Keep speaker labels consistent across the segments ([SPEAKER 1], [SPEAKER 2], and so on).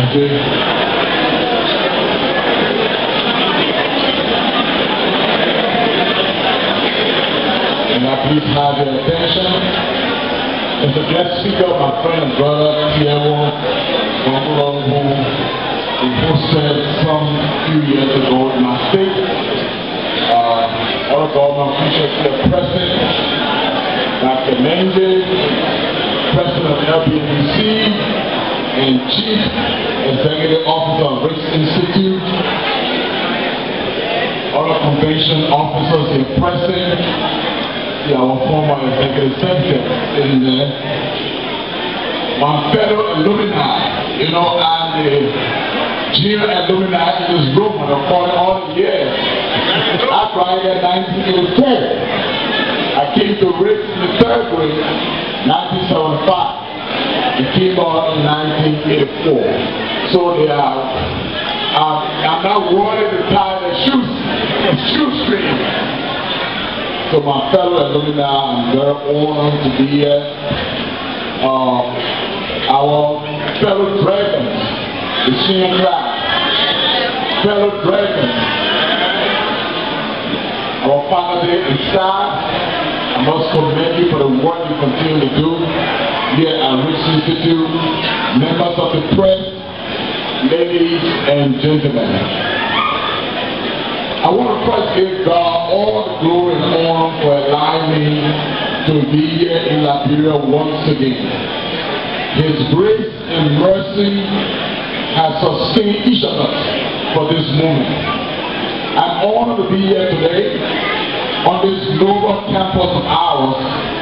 [SPEAKER 1] And I please have your attention. As a guest speaker, my friend and brother, Tiago, who hosted some few years ago in my state. Our government featured President Dr. Menge, President of LBNC, and Chief Executive Officer of RICS Institute, other convention officers in present, our former executive secretary in there, my fellow alumni, you know, and the junior alumni in this room for all the years. I graduated in 1984. I came to RICS in the 3rd grade, 1975. It came out in 1984. So they are, I'm not worried to tie the shoestring. So my fellow alumni, I'm very honored to be here. Our fellow dragons, the senior class, fellow dragons, our faculty and staff, I must commend you for the work you continue to do here at RICS Institute, members of the press, ladies and gentlemen. I want to first give God all the glory and honor for allowing me to be here in Liberia once again. His grace and mercy has sustained each of us for this moment. I'm honored to be here today on this global campus of ours.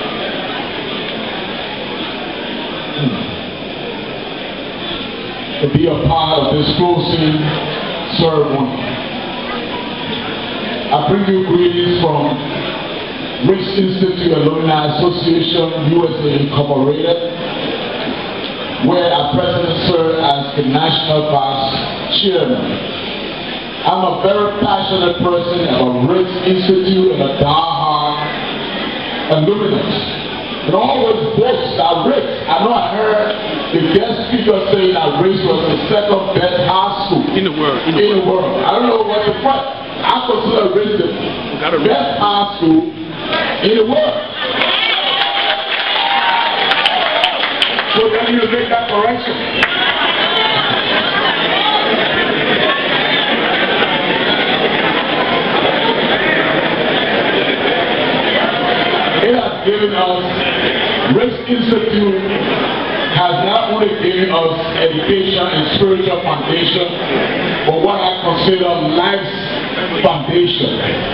[SPEAKER 1] To be a part of this closing ceremony. I bring you greetings from RICS Institute Alumni Association, USA Incorporated, where our president served as the National Vice Chairman. I'm a very passionate person about RICS Institute and a diehard alumnus. And always boast that RICS. I know I heard the guest speaker saying that RICS was the 2nd best high school in the world. I don't know what the first. I consider RICS the best high school in the world. So then you make that correction. It has given us, RICS Institute has not only given us education and spiritual foundation, but what I consider life's foundation.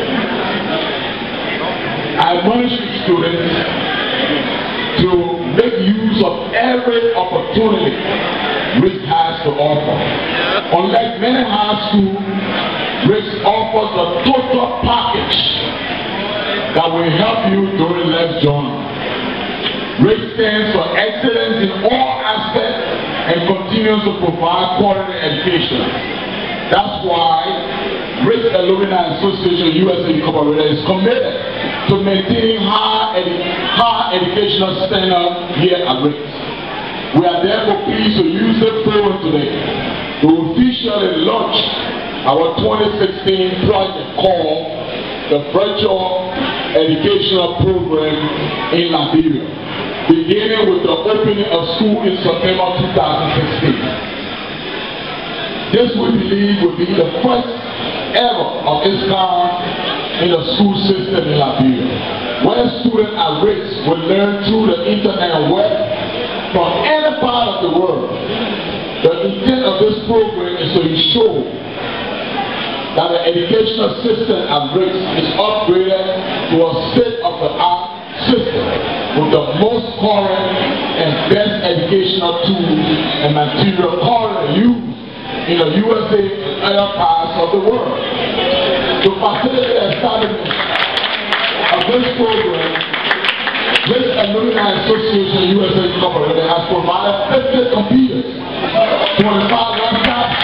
[SPEAKER 1] I admonish students to make use of every opportunity RICS has to offer. Unlike many high schools, RICS offers a total package that will help you during life's journey. RICS stands for excellence in all aspects and continues to provide quality education. That's why RICS Alumni Association USA Incorporated is committed to maintaining high educational standards here at RICS. We are therefore pleased to use this program today to officially launch our 2016 project called the Virtual Educational Program in Liberia, beginning with the opening of school in September 2016. This we believe will be the first ever of its kind in the school system in Liberia, where students at RICS will learn through the internet and web from any part of the world. The intent of this program is to ensure that the educational system at RICS is upgraded to a state-of-the-art system with the most current and best educational tools and material currently used in the USA and other parts of the world. To facilitate the establishment of this program, RICS Alumni Association USA Incorporated has provided 50 computers, 25 laptops,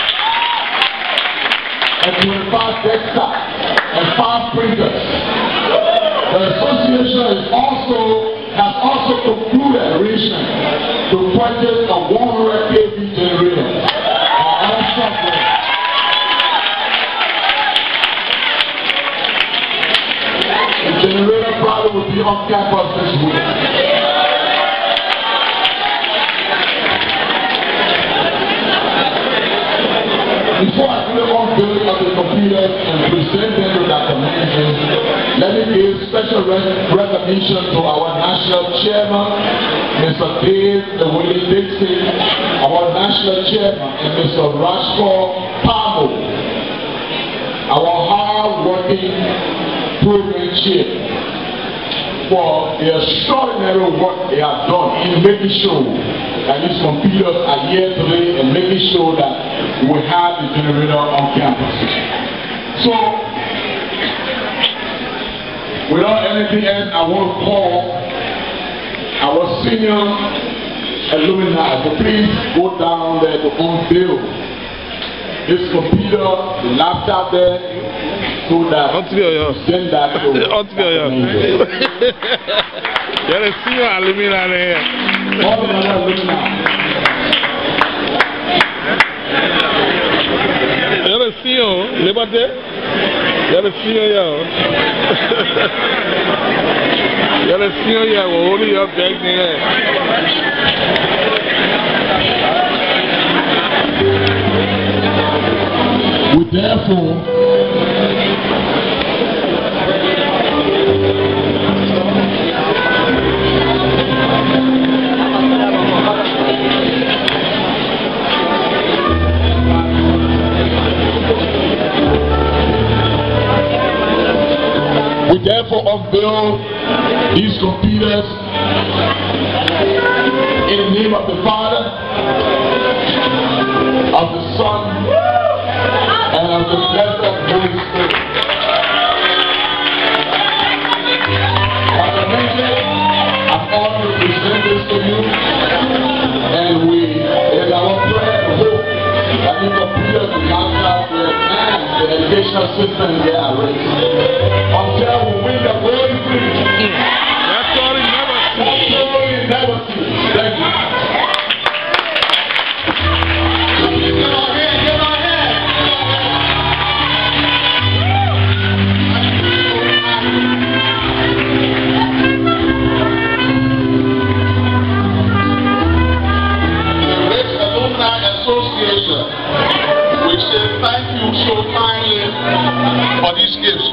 [SPEAKER 1] and 25 desktops, and 5 printers. The association has also concluded arrangement to purchase a 100 kV generator The generator probably will be on campus this week. Before I do the unveiling of the computers and present them to Dr. Manson, let me give special recognition to our national chairman, Mr. Dave Willie Dixon, our national chairman, and Mr. Rashford Pamo, our hard-working program chair, for the extraordinary work they have done in making sure that these computers are here today and making sure that we have the generator on campus. So, without anything else, I want to call our senior alumni to please go down there to unveil this computer, the laptop there, so that send that to
[SPEAKER 2] you're a senior alumni there.
[SPEAKER 1] All the alumni.
[SPEAKER 2] You're a senior, Liberia. You're a senior, you're a senior, we're only up back there.
[SPEAKER 1] We therefore unveil these computers in the name of the Father, of the Son, and of the blessed Holy Spirit. As I mentioned, I'm honored to present this to you, and it is our prayer and hope that these computers and laptops and the educational system here are raised. Until we win the golden free.
[SPEAKER 2] That's all he never sees.
[SPEAKER 1] That's all he never sees. Thank you. Give our hand, give our hand. The Rich Alumni Association, we say thank you so kindly for these gifts.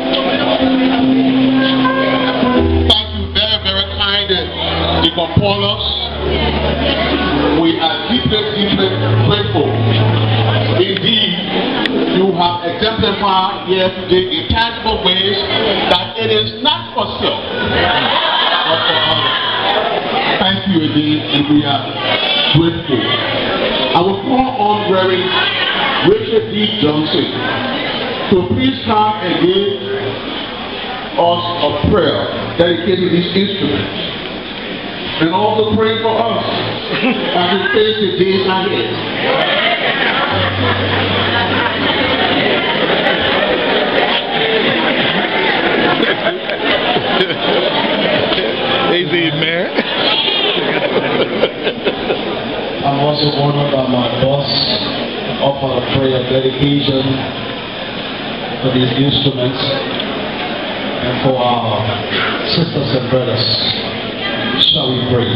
[SPEAKER 1] Thank you very, very kindly, the components. We are deeply, deeply grateful. Indeed, you have exemplified here today in tangible ways that it is not for self, but for others. Thank you again, and we are grateful. I will call on Reverend Richard D. Johnson to please come and give us a prayer dedicated to these instruments, and also pray for us as we face the days ahead.
[SPEAKER 2] Easy, man.
[SPEAKER 3] I'm also honored by my boss to offer a prayer dedication for these instruments and for our sisters and brothers. Shall we pray?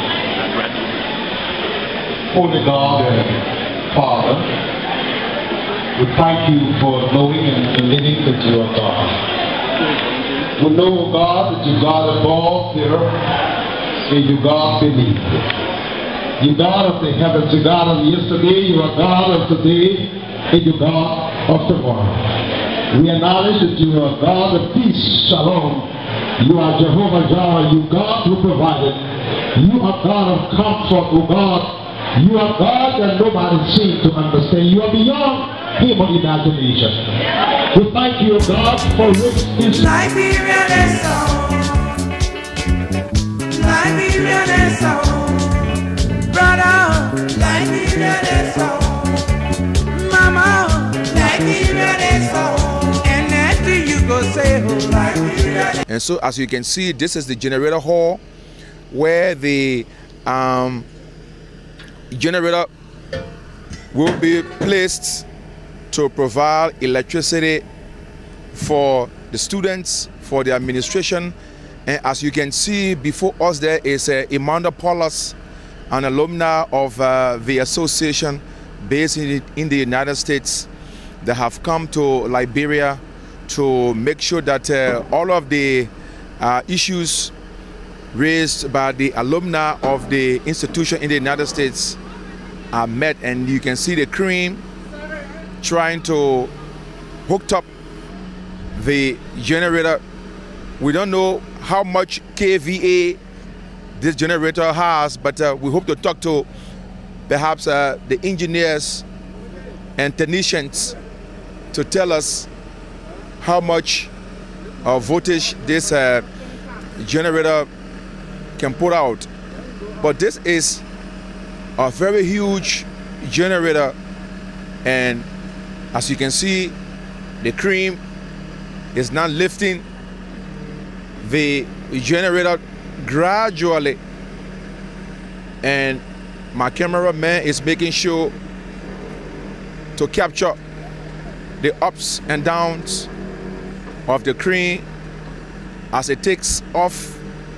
[SPEAKER 3] Holy God and Father, we thank you for knowing and believing that you are God. We know, God, that you God above the earth and you God beneath. You God of the heavens, you God of yesterday, you are God of today, and you God of tomorrow. We acknowledge that you are God of peace, shalom. You are Jehovah Jireh, you God who provided. You are God of comfort, oh God. You are God that nobody seems to understand. You are beyond human imagination. We thank you, God, for rich is
[SPEAKER 4] Liberia is song. Liberia is song. Brother, Liberia is song. Mama, Liberia is song. And after you go say, oh, Liberia.
[SPEAKER 5] And so, as you can see, this is the generator hall where the generator will be placed to provide electricity for the students, for the administration. And as you can see before us, there is Emmanuel Paulus, an alumni of the association based in the United States, that have come to Liberia to make sure that all of the issues raised by the alumni of the institution in the United States are met. And you can see the cream trying to hook up the generator. We don't know how much kVA this generator has, but we hope to talk to perhaps the engineers and technicians to tell us how much voltage this generator can put out. But this is a very huge generator, and as you can see, the cream is now lifting the generator gradually, and my cameraman is making sure to capture the ups and downs of the crane as it takes off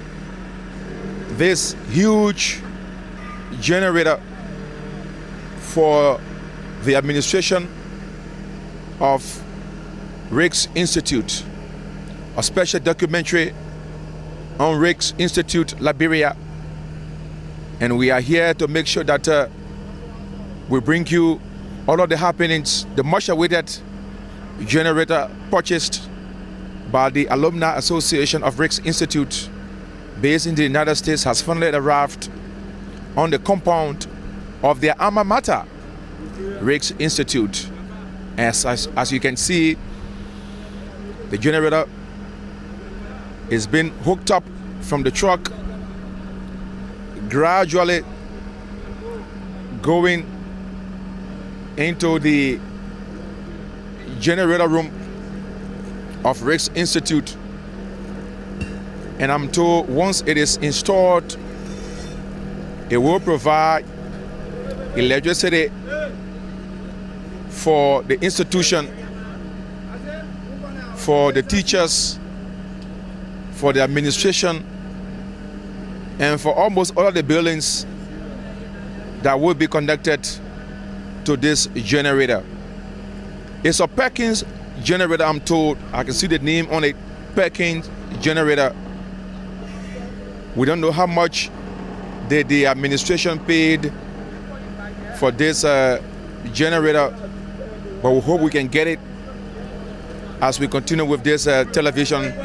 [SPEAKER 5] this huge generator for the administration of Rick's Institute, a special documentary on Rick's Institute, Liberia. And we are here to make sure that we bring you all of the happenings. The much awaited generator purchased by the Alumni Association of Rick's Institute based in the United States has finally arrived on the compound of their alma mater, Rick's Institute. As you can see, the generator is being hooked up from the truck, gradually going into the generator room of Rick's Institute. And I'm told once it is installed, it will provide electricity for the institution, for the teachers, for the administration, and for almost all of the buildings that will be connected to this generator. It's a Perkins generator, I'm told. I can see the name on it, Perkins generator. We don't know how much the administration paid for this generator, but we hope we can get it as we continue with this television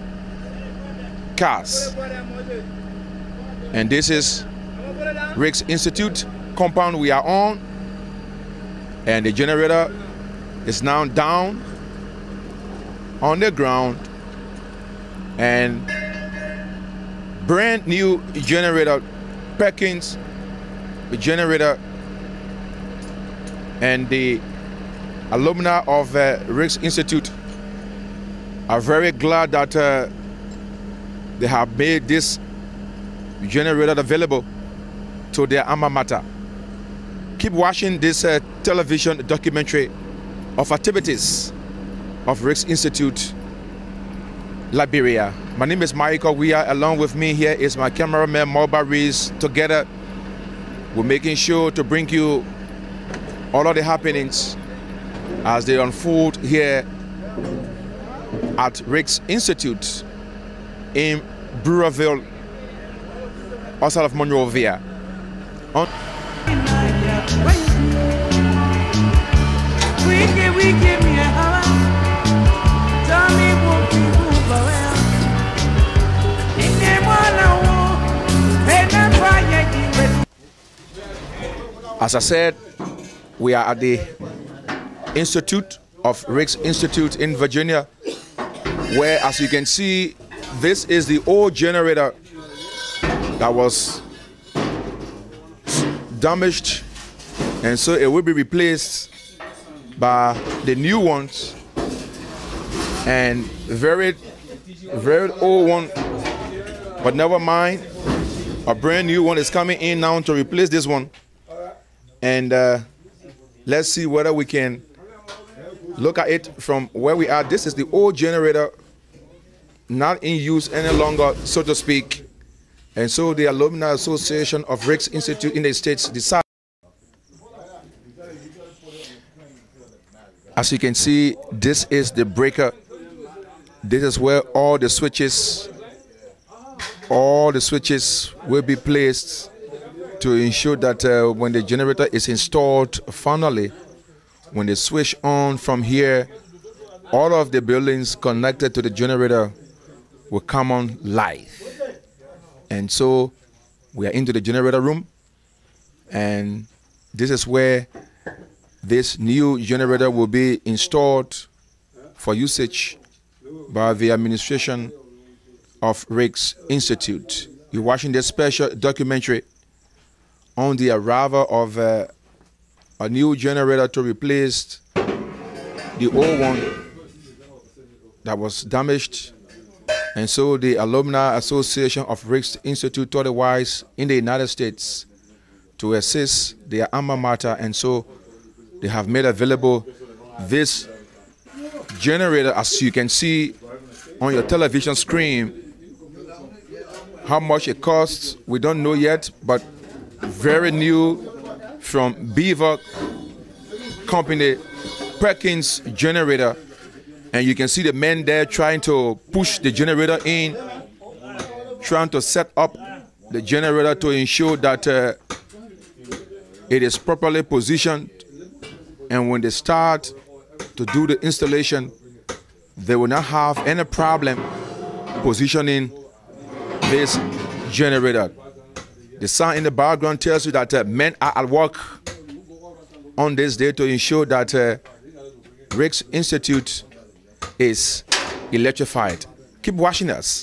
[SPEAKER 5] cast. And this is Rick's Institute compound we are on, and the generator is now down on the ground, and brand new generator, Perkins generator, and the alumni of Rick's Institute are very glad that they have made this generator available to their alma mater. Keep watching this television documentary of activities of Rick's Institute, Liberia. My name is Michael. Along with me here is my cameraman, Moba Rees. Together, we're making sure to bring you all of the happenings as they unfold here at Rick's Institute in Brewerville, outside of Monrovia. As I said, we are at the Institute of Rick's Institute in Virginia, where, as you can see, this is the old generator that was damaged, and so it will be replaced by the new ones, and very old one, but never mind, a brand new one is coming in now to replace this one. And let's see whether we can look at it from where we are. This is the old generator, not in use any longer, so to speak. And so the Alumni Association of RIAA Institute in the States decided. As you can see, this is the breaker. This is where all the switches will be placed to ensure that when the generator is installed finally, when they switch on from here, all of the buildings connected to the generator will come on live. And so we are into the generator room, and this is where this new generator will be installed for usage by the administration of RIAA Institute. You're watching this special documentary on the arrival of a new generator to replace the old one that was damaged. And so the Alumni Association of RIAA Institute thought it wise in the United States to assist their alma mater, and so they have made available this generator. As you can see on your television screen, how much it costs, we don't know yet, but very new from Beaver Company, Perkins generator. And you can see the men there trying to push the generator in, trying to set up the generator to ensure that it is properly positioned. And when they start to do the installation, they will not have any problem positioning this generator. The sound in the background tells you that men are at work on this day to ensure that RIAA Institute is electrified. Keep watching us.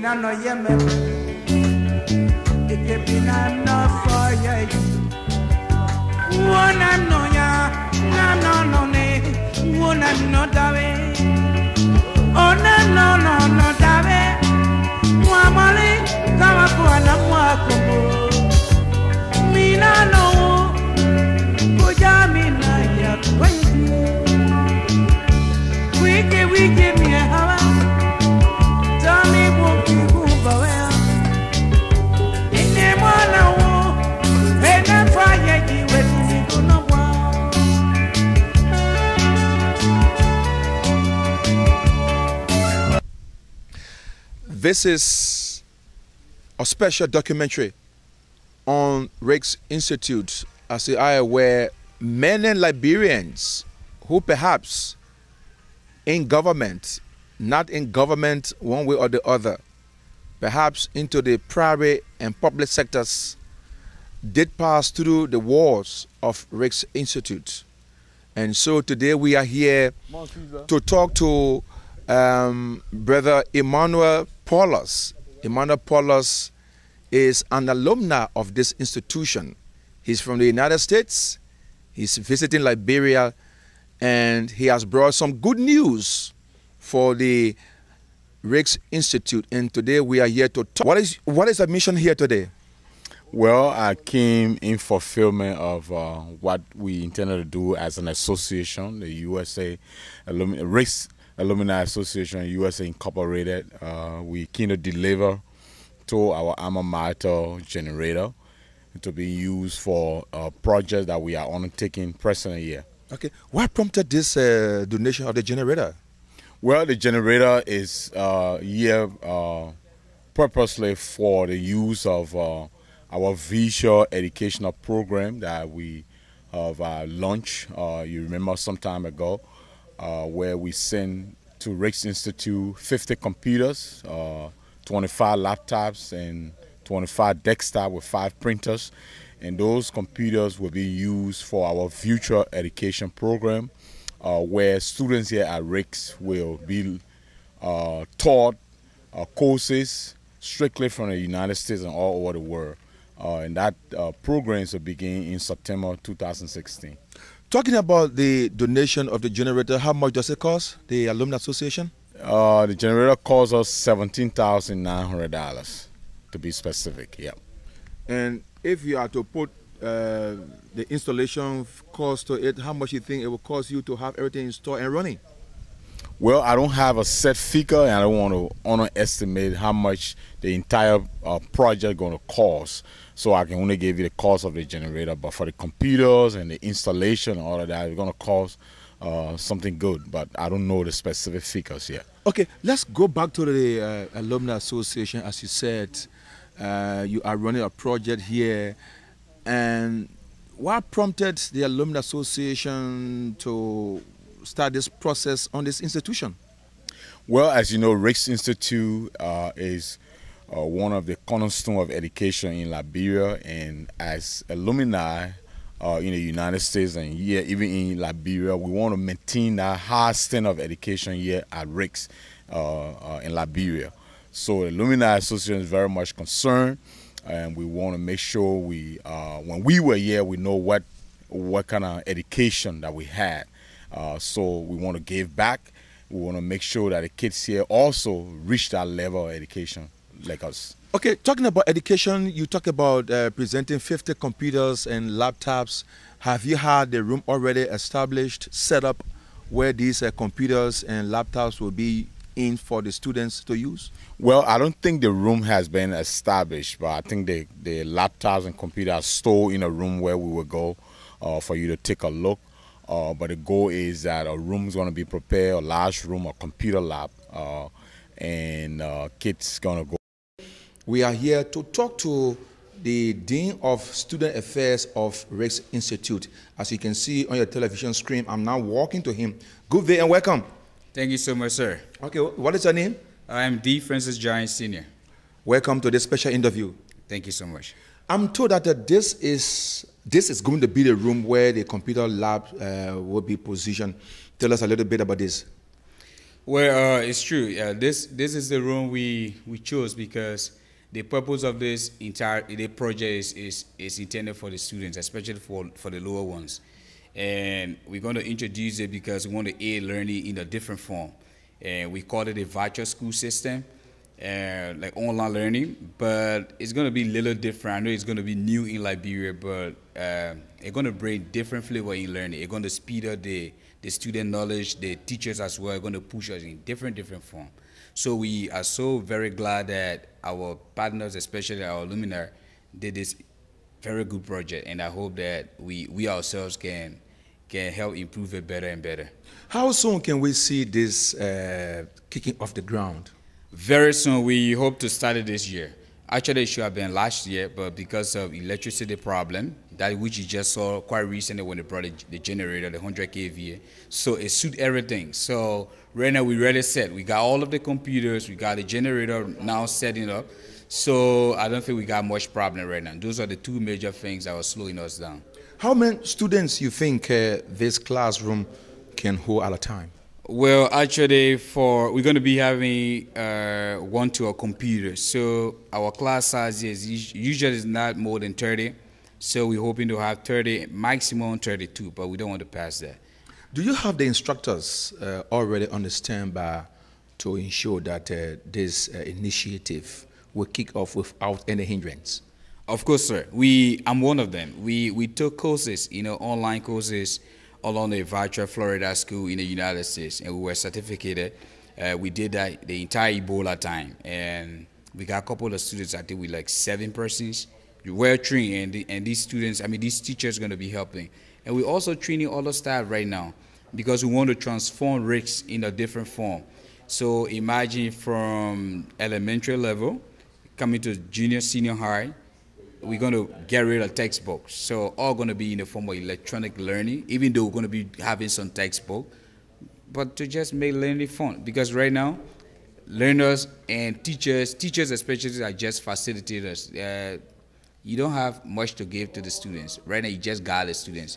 [SPEAKER 5] This is a special documentary on RIAA Institute. As you are aware, many Liberians who perhaps in government, not in government one way or the other, perhaps into the private and public sectors, did pass through the walls of RIAA Institute. And so today we are here to talk to Brother Emmanuel Paulus. Emmanuel Paulus is an alumni of this institution. He's from the United States. He's visiting Liberia, and he has brought some good news for the RIAA Institute. And today we are here to talk. What is the mission here today?
[SPEAKER 6] Well, I came in fulfillment of what we intended to do as an association, the USA RIAA Alumni Association, USA Incorporated. We came to deliver to our alma mater generator to be used for projects that we are undertaking presently here.
[SPEAKER 5] Okay, what prompted this donation of the generator?
[SPEAKER 6] Well, the generator is here purposely for the use of our visual educational program that we have launched. You remember some time ago, where we sent to RIAA Institute 50 computers, 25 laptops, and 25 desktops with 5 printers. And those computers will be used for our future education program, where students here at RIAA will be taught courses strictly from the United States and all over the world. And that program will begin in September 2016.
[SPEAKER 5] Talking about the donation of the generator, how much does it cost, the Alumni Association?
[SPEAKER 6] The generator costs us $17,900 to be specific, yeah.
[SPEAKER 5] And if you are to put the installation cost to it, how much you think it will cost you to have everything installed and running?
[SPEAKER 6] Well, I don't have a set figure, and I don't want to underestimate how much the entire project going to cost. So I can only give you the cost of the generator, but for the computers and the installation, all of that, it's going to cost something good. But I don't know the specific figures yet.
[SPEAKER 5] Okay, let's go back to the Alumni Association. As you said, you are running a project here, and what prompted the Alumni Association to start this process on this institution?
[SPEAKER 6] Well, as you know, Rick's Institute is one of the cornerstone of education in Liberia, and as alumni in the United States and here, even in Liberia, we want to maintain that high standard of education here at Rick's in Liberia. So the Alumni Association is very much concerned, and we want to make sure we, when we were here, we know what kind of education that we had. So we want to give back. We want to make sure that the kids here also reach that level of education like us.
[SPEAKER 5] Okay, talking about education, you talk about presenting 50 computers and laptops. Have you had the room already established, set up, where these computers and laptops will be in for the students to use?
[SPEAKER 6] Well, I don't think the room has been established, but I think the laptops and computers are stored in a room where we will go for you to take a look. But the goal is that a room is going to be prepared, a large room, a computer lab, and kids going to go.
[SPEAKER 5] We are here to talk to the Dean of Student Affairs of Rick's Institute. As you can see on your television screen, I'm now walking to him. Good day and welcome.
[SPEAKER 7] Thank you so much, sir.
[SPEAKER 5] Okay, what is your name?
[SPEAKER 7] I am D. Francis Giant Sr.
[SPEAKER 5] Welcome to this special interview.
[SPEAKER 7] Thank you so much.
[SPEAKER 5] I'm told that this is going to be the room where the computer lab will be positioned. Tell us a little bit about this.
[SPEAKER 7] Well, it's true. This is the room we chose because the purpose of this entire project is intended for the students, especially for the lower ones. And we're going to introduce it because we want to aid learning in a different form. And we call it a virtual school system, like online learning, but it's going to be a little different. I know it's going to be new in Liberia, but it's going to bring different flavor in learning. It's going to speed up the student knowledge. The teachers as well are going to push us in different form. So we are so very glad that our partners, especially our alumni, did this very good project, and I hope that we ourselves can help improve it better and better.
[SPEAKER 5] How soon can we see this kicking off the ground?
[SPEAKER 7] Very soon. We hope to start it this year. Actually, it should have been last year, but because of electricity problem, that which you just saw quite recently when they brought the generator, the 100 kVA, so it suit everything. So right now we're ready set. We got all of the computers, we got the generator now setting up. So I don't think we got much problem right now. Those are the two major things that are slowing us down.
[SPEAKER 5] How many students you think this classroom can hold at a time?
[SPEAKER 7] Well, actually, we're going to be having 1 to a computer. So our class size is usually not more than 30. So we're hoping to have 30, maximum 32, but we don't want to pass that.
[SPEAKER 5] Do you have the instructors already on the standby to ensure that this initiative will kick off without any hindrance?
[SPEAKER 7] Of course, sir. I'm one of them. We took courses, online courses along the virtual Florida school in the United States, and we were certificated. We did that the entire Ebola time, and we got a couple of students, I think with like 7 persons, well trained, and these students, these teachers are going to be helping. And we're also training all the staff right now because we want to transform RICS in a different form. So imagine from elementary level, coming to junior, senior high, we're going to get rid of textbooks. So all going to be in the form of electronic learning, even though we're going to be having some textbook, but to just make learning fun. Because right now, learners and teachers especially are just facilitators. You don't have much to give to the students. Right now, you just got the students.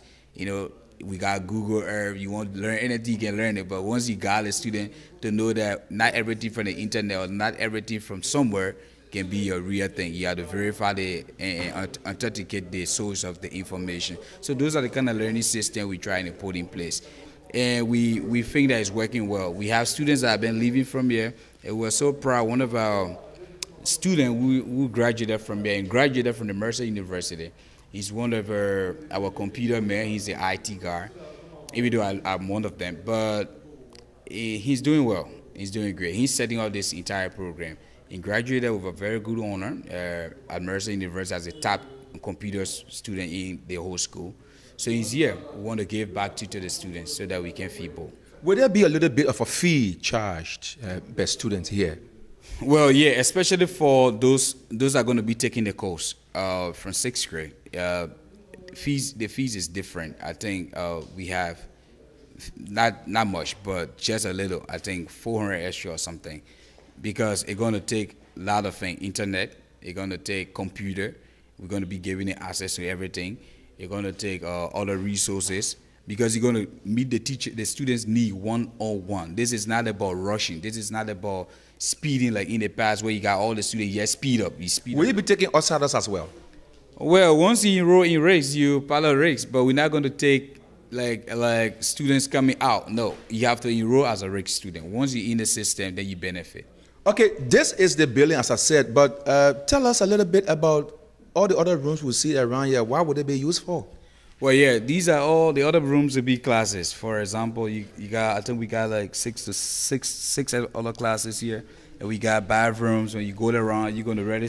[SPEAKER 7] We got Google Earth. You want to learn anything, you can learn it. But once you got a student to know that not everything from the internet or not everything from somewhere can be a real thing. You have to verify and authenticate the source of the information. So those are the kind of learning system we're trying to put in place. And we think that it's working well. We have students that have been leaving from here, and we're so proud. One of our students who graduated from here and graduated from the Mercer University, He's one of our computer men. He's the IT guy, even though I'm one of them. But he's doing well. He's doing great. He's setting up this entire program. He graduated with a very good honor at Mercer University as a top computer student in the whole school. So he's here. We want to give back to the students so that we can feed both.
[SPEAKER 5] Will there be a little bit of a fee charged by students here?
[SPEAKER 7] Well, yeah, especially for those are going to be taking the course from 6th grade. The fees is different. I think we have not much, but just a little. I think 400 extra or something, because it's going to take a lot of things. Internet, it's going to take computer. We're going to be giving it access to everything. It's going to take other resources, because you're going to meet the students' need one-on-one. This is not about rushing. This is not about speeding like in the past where you got all the students, yes, speed up.
[SPEAKER 5] Will you be taking outsiders as well?
[SPEAKER 7] Well, once you enroll in RICS, you pilot RICS, but we're not going to take like students coming out. No, you have to enroll as a RICS student. Once you're in the system, then you benefit. Okay,
[SPEAKER 5] this is the building, as I said, but tell us a little bit about all the other rooms we see around here. What would they be used for?
[SPEAKER 7] Well, yeah, these are all the other rooms to be classes. For example, you got, I think we got like six other classes here, and we got bathrooms. When you go around, you're gonna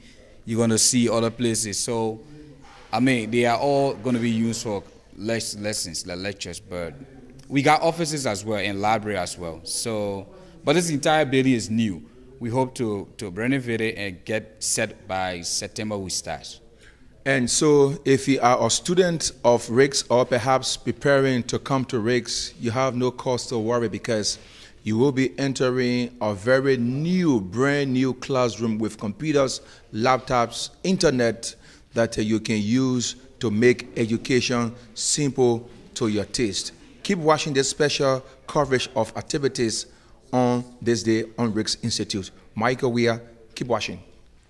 [SPEAKER 7] see other places. So, I mean, they are all gonna be used for lessons, like lectures. But we got offices as well and library as well. So, but this entire building is new. We hope to renovate it and get set by September. We start.
[SPEAKER 5] And so if you are a student of RICS or perhaps preparing to come to RICS, you have no cause to worry, because you will be entering a very new, brand new classroom with computers, laptops, internet that you can use to make education simple to your taste. Keep watching this special coverage of activities on this day on RICS Institute. Michael Weir, keep watching.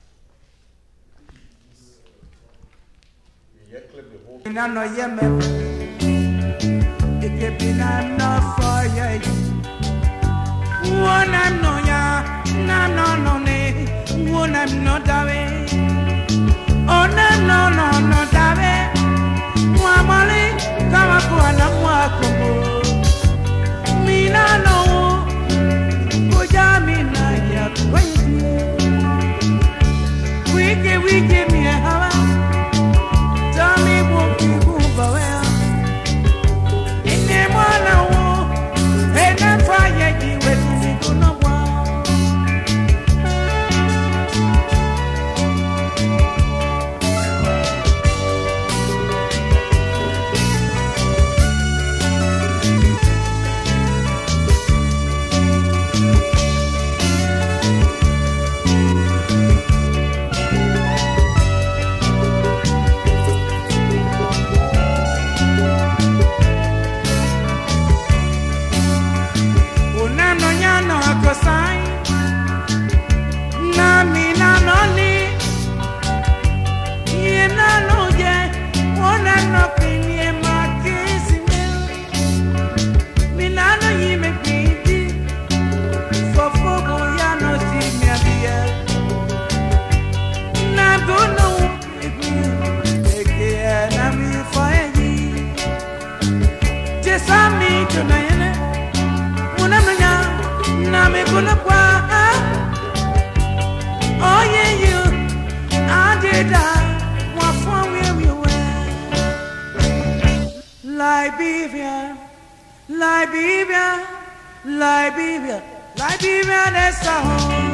[SPEAKER 4] Liberia, Liberia, Liberia, Liberia, that's our home.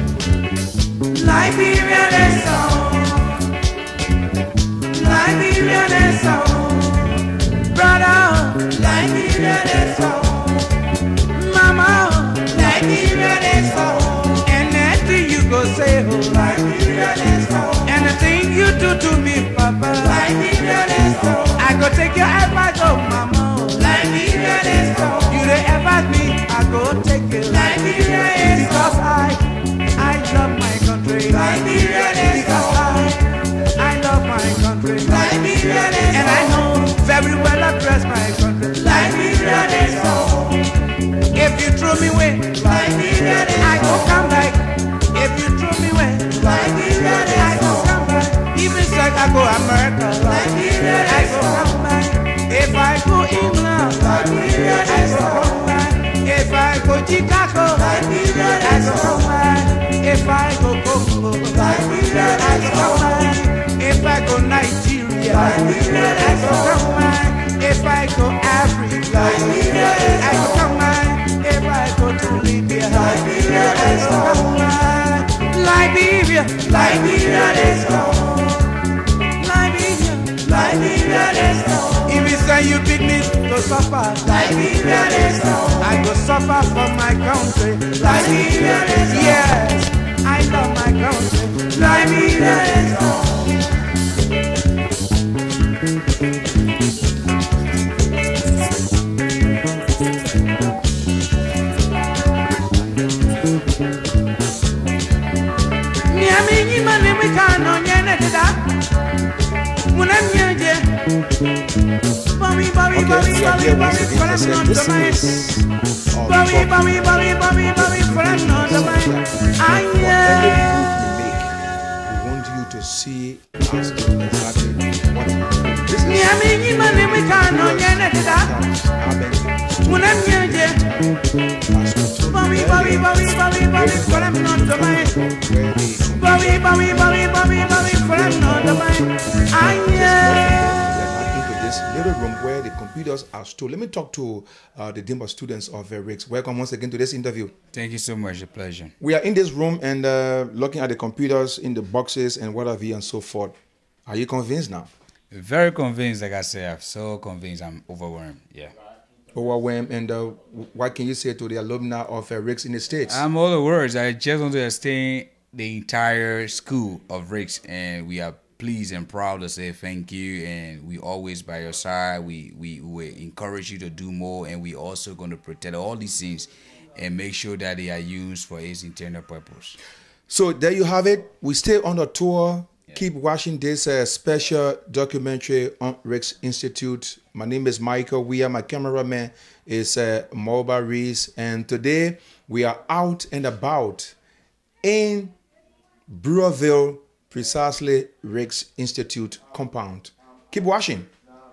[SPEAKER 4] Liberia, that's our home. Liberia, that's our home. Brother, Liberia, that's our home. Mama, Liberia, that's our home. And after you go say, oh, Liberia, that's our home. Anything you do to me, Papa, Liberia, that's our home. I go take your advice, oh, Mama. Liberia, that's our home. You don't advise me, I go take it. Liberia, because I love my country. Liberia, because I love my country. Liberia, and I know very well I dress my country. Liberia, that's our home. If you throw me away, Liberia, I go come back. If you throw me away, Liberia, I go come back. Even so I go Chicago, Liberia, I go come back. If I go Congo, Liberia, I go come back. If I go Nigeria, Liberia, I go come back. If I go Africa, Liberia, I go come back. If I go to Libya, Liberia, I go come back. Liberia, Liberia, let's go. Liberia, Liberia, let's go. If you say you beat me to suffer, Liberia, let's go. I go suffer for my country, Liberia, let's go. Yes, I love my country, Liberia, let's go.
[SPEAKER 5] See us do exactly what this is. Little room where the computers are stored. Let me talk to the Dimba students of RICS. Welcome once again to this interview.
[SPEAKER 7] Thank you so much, a pleasure.
[SPEAKER 5] We are in this room and looking at the computers in the boxes and what have you and so forth. Are you convinced now?
[SPEAKER 7] Very convinced, like I said. I'm so convinced. I'm overwhelmed. Yeah.
[SPEAKER 5] Overwhelmed. And what can you say to the alumni of RICS in the States?
[SPEAKER 7] I'm all the words. I just want to extend the entire school of RICS, and we are pleased and proud to say thank you, and we always by your side. We encourage you to do more, and we also going to protect all these things and make sure that they are used for its intended purpose.
[SPEAKER 5] So there you have it. We stay on the tour. Yeah. Keep watching this special documentary on RICS Institute. My name is Michael. My cameraman is Moba Reese, and today we are out and about in Brewerville, precisely RICS Institute compound. Keep watching.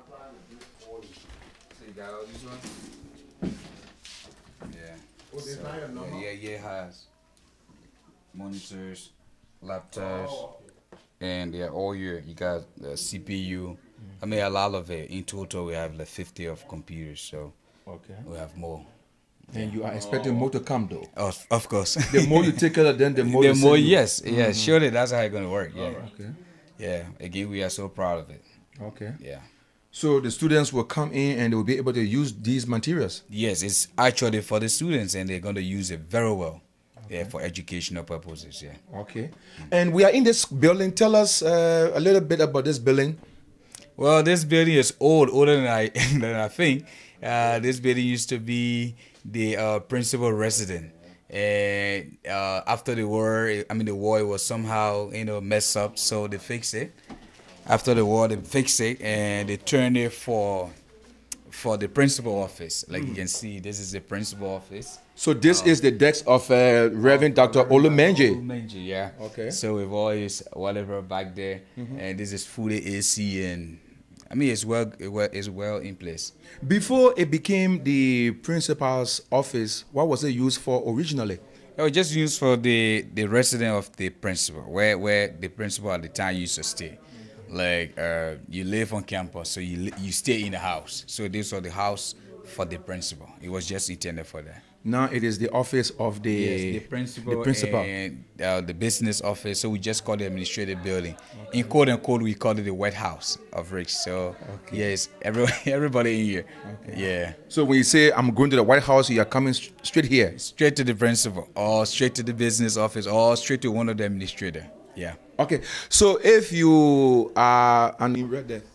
[SPEAKER 7] Yeah, has monitors, laptops, and yeah, all you got the CPU. I mean, a lot of it. In total, we have like 50 of computers, so okay, we have more.
[SPEAKER 5] And you are expecting more to come, though.
[SPEAKER 7] Of course.
[SPEAKER 5] The more you take care of them, the more. The more,
[SPEAKER 7] yes, yeah, surely that's how it's gonna work. Yeah.
[SPEAKER 5] Okay.
[SPEAKER 7] Yeah. Again, we are so proud of it.
[SPEAKER 5] Okay.
[SPEAKER 7] Yeah.
[SPEAKER 5] So the students will come in and they will be able to use these materials.
[SPEAKER 7] Yes, it's actually for the students, and they're going to use it very well. Okay. Yeah, for educational purposes. Yeah.
[SPEAKER 5] Okay. And we are in this building. Tell us a little bit about this building.
[SPEAKER 7] Well, this building is older than I think. This building used to be the principal residence, and after the war, the war was somehow messed up, so they fixed it. After the war, they fixed it and they turned it for the principal office. Like you can see, this is the principal office.
[SPEAKER 5] So this is the desk of Reverend Dr. Olumenje.
[SPEAKER 7] Olumenje, yeah.
[SPEAKER 5] Okay.
[SPEAKER 7] So we've always whatever back there, and this is fully AC, and it's well in place. Before
[SPEAKER 5] it became the principal's office, what was it used for originally?
[SPEAKER 7] It was just used for the residence of the principal, where the principal at the time used to stay. Like you live on campus, so you stay in the house. So this was the house for the principal. It was just intended for that.
[SPEAKER 5] Now it is the office of the
[SPEAKER 7] principal and the business office. So we just call it the administrative building. Okay. In quote unquote, we call it the White House of RICS. So yes, everybody in here. Okay. Yeah.
[SPEAKER 5] So when you say I'm going to the White House, you are coming straight here?
[SPEAKER 7] Straight to the principal, or straight to the business office, or straight to one of the administrators. Yeah.
[SPEAKER 5] Okay. So if you are, and you read that.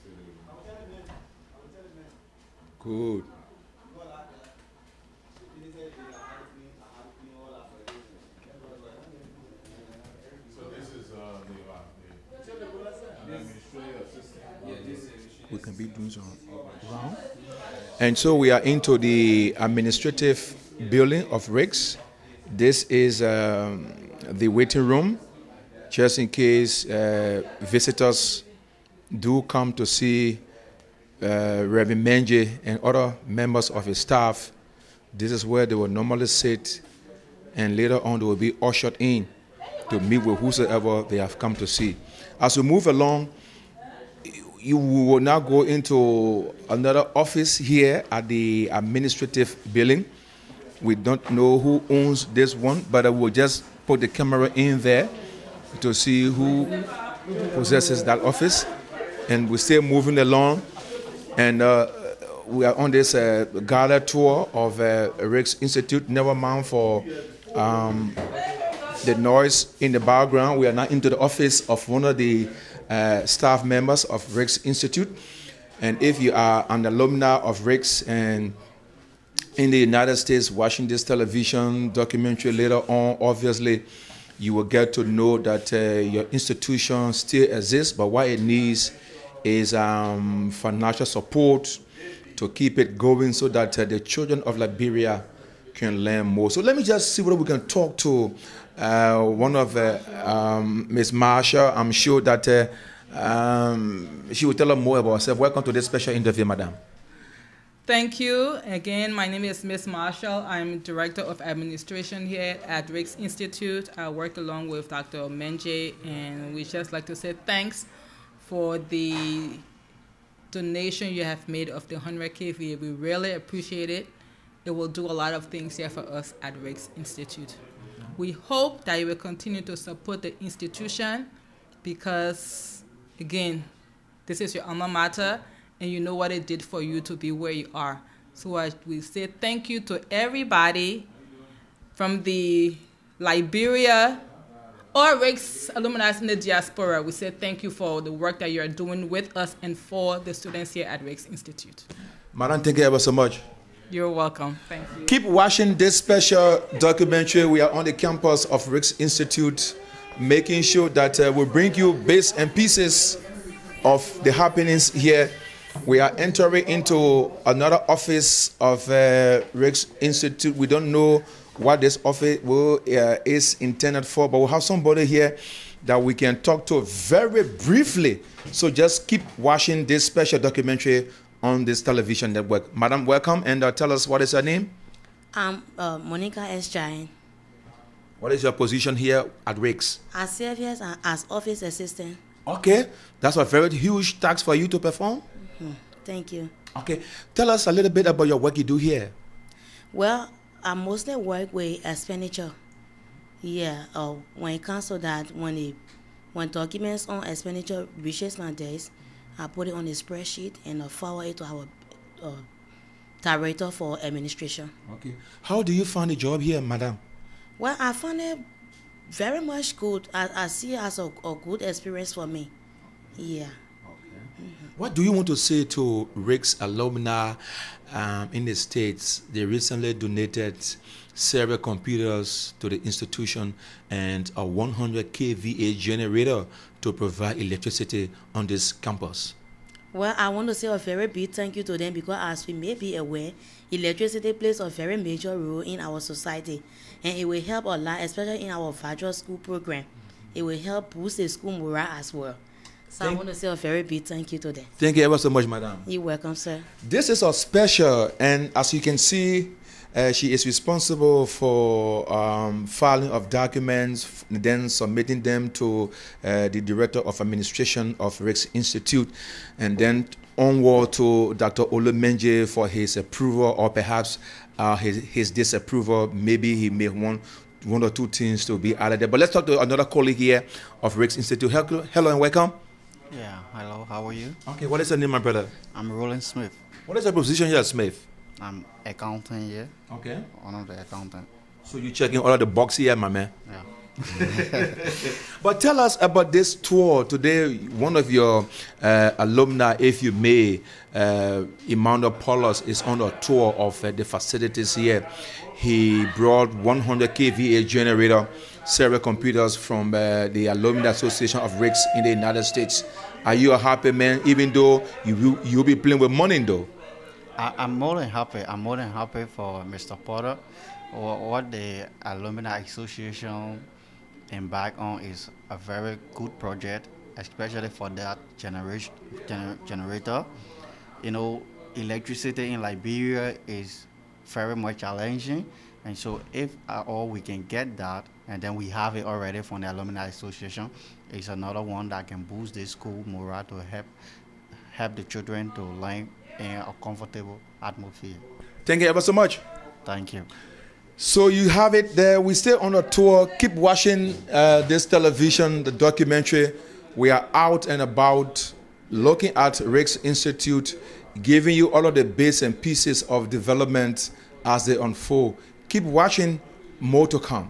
[SPEAKER 5] Good. We can be doing some around. And so we are into the administrative building of RICS. This is the waiting room, just in case visitors do come to see Reverend Menje and other members of his staff This is where they will normally sit, and later on they will be ushered in to meet with whosoever they have come to see. As we move along, you will now go into another office here at the administrative building. We don't know who owns this one, but I will just put the camera in there to see who possesses that office. And we're still moving along, and we are on this gala tour of RIAA Institute. Never mind for the noise in the background. We are now into the office of one of the staff members of RIAA Institute. And if you are an alumni of RIAA and in the United States watching this television documentary later on, obviously you will get to know that your institution still exists, but what it needs is financial support to keep it going so that the children of Liberia can learn more. So let me just see whether we can talk to one of Ms. Marshall. I'm sure that she will tell us more about herself. Welcome to this special interview, madam.
[SPEAKER 8] Thank you. Again, my name is Ms. Marshall. I'm Director of Administration here at RIAA Institute. I work along with Dr. Menje, and we just like to say thanks for the donation you have made of the 100 kVA. We really appreciate it. It will do a lot of things here for us at RIAA Institute. We hope that you will continue to support the institution because, again, this is your alma mater, and you know what it did for you to be where you are. So we say thank you to everybody from the Liberia or RIAA alumni in the diaspora. We say thank you for the work that you are doing with us and for the students here at RIAA Institute.
[SPEAKER 5] Madam, thank you ever so much.
[SPEAKER 8] You're welcome. Thank you.
[SPEAKER 5] Keep watching this special documentary. We are on the campus of RIAA Institute, making sure that we bring you bits and pieces of the happenings here. We are entering into another office of RIAA Institute. We don't know what this office is intended for, but we'll have somebody here that we can talk to very briefly. So just keep watching this special documentary on this television network. Madam, welcome, and tell us, what is your name?
[SPEAKER 9] I'm Monica S. Giant.
[SPEAKER 5] What is your position here at RIAA?
[SPEAKER 9] I serve here as office assistant.
[SPEAKER 5] Okay, that's a very huge task for you to perform.
[SPEAKER 9] Thank you.
[SPEAKER 5] Okay, tell us a little bit about your work you do here.
[SPEAKER 9] Well, I mostly work with expenditure. Yeah, when it comes to that, when documents on expenditure reaches my desk, I put it on a spreadsheet and I forward it to our director for administration. Okay.
[SPEAKER 5] How do you find the job here, madam?
[SPEAKER 9] Well, I found it very much good. I see it as a good experience for me. Yeah.
[SPEAKER 5] What do you want to say to RIAA alumni in the States? They recently donated several computers to the institution and a 100 kVA generator to provide electricity on this campus.
[SPEAKER 9] Well, I want to say a very big thank you to them because, as we may be aware, electricity plays a very major role in our society, and it will help a lot, especially in our virtual school program. It will help boost the school morale as well. So I want to say a very big thank you to them.
[SPEAKER 5] Thank you ever so much, madam.
[SPEAKER 9] You're welcome, sir.
[SPEAKER 5] This is a special, and as you can see, she is responsible for filing of documents, then submitting them to the Director of Administration of RIAA Institute, and then onward to Dr. Menje for his approval, or perhaps his disapproval. Maybe he may want one or two things to be added there. But let's talk to another colleague here of RIAA Institute. Hello and welcome.
[SPEAKER 10] Yeah, hello, how are you?
[SPEAKER 5] Okay, what is your name, my brother?
[SPEAKER 10] I'm Roland Smith.
[SPEAKER 5] What is your position here at Smith?
[SPEAKER 10] I'm accountant here.
[SPEAKER 5] Okay.
[SPEAKER 10] One of the accountant.
[SPEAKER 5] So you're checking all of the boxes here, my man?
[SPEAKER 10] Yeah.
[SPEAKER 5] But tell us about this tour today. One of your alumni, if you may, Emmanuel Paulus, is on a tour of the facilities here. He brought 100 kVA generator, several computers from the Alumni Association of RIAA in the United States. Are you a happy man, even though you'll be playing with money though?
[SPEAKER 10] I'm more than happy. I'm more than happy for Mr. Porter. What the Alumni Association embarked on is a very good project, especially for that generator. You know, electricity in Liberia is very much challenging. And so if at all we can get that, and then we have it already from the Alumni Association, it's another one that can boost the school morale to help the children to learn in a comfortable atmosphere.
[SPEAKER 5] Thank you ever so much.
[SPEAKER 10] Thank you.
[SPEAKER 5] So you have it there. We stay on a tour. Keep watching this television, the documentary. We are out and about looking at RIAA Institute, giving you all of the bits and pieces of development as they unfold. Keep watching, more to come.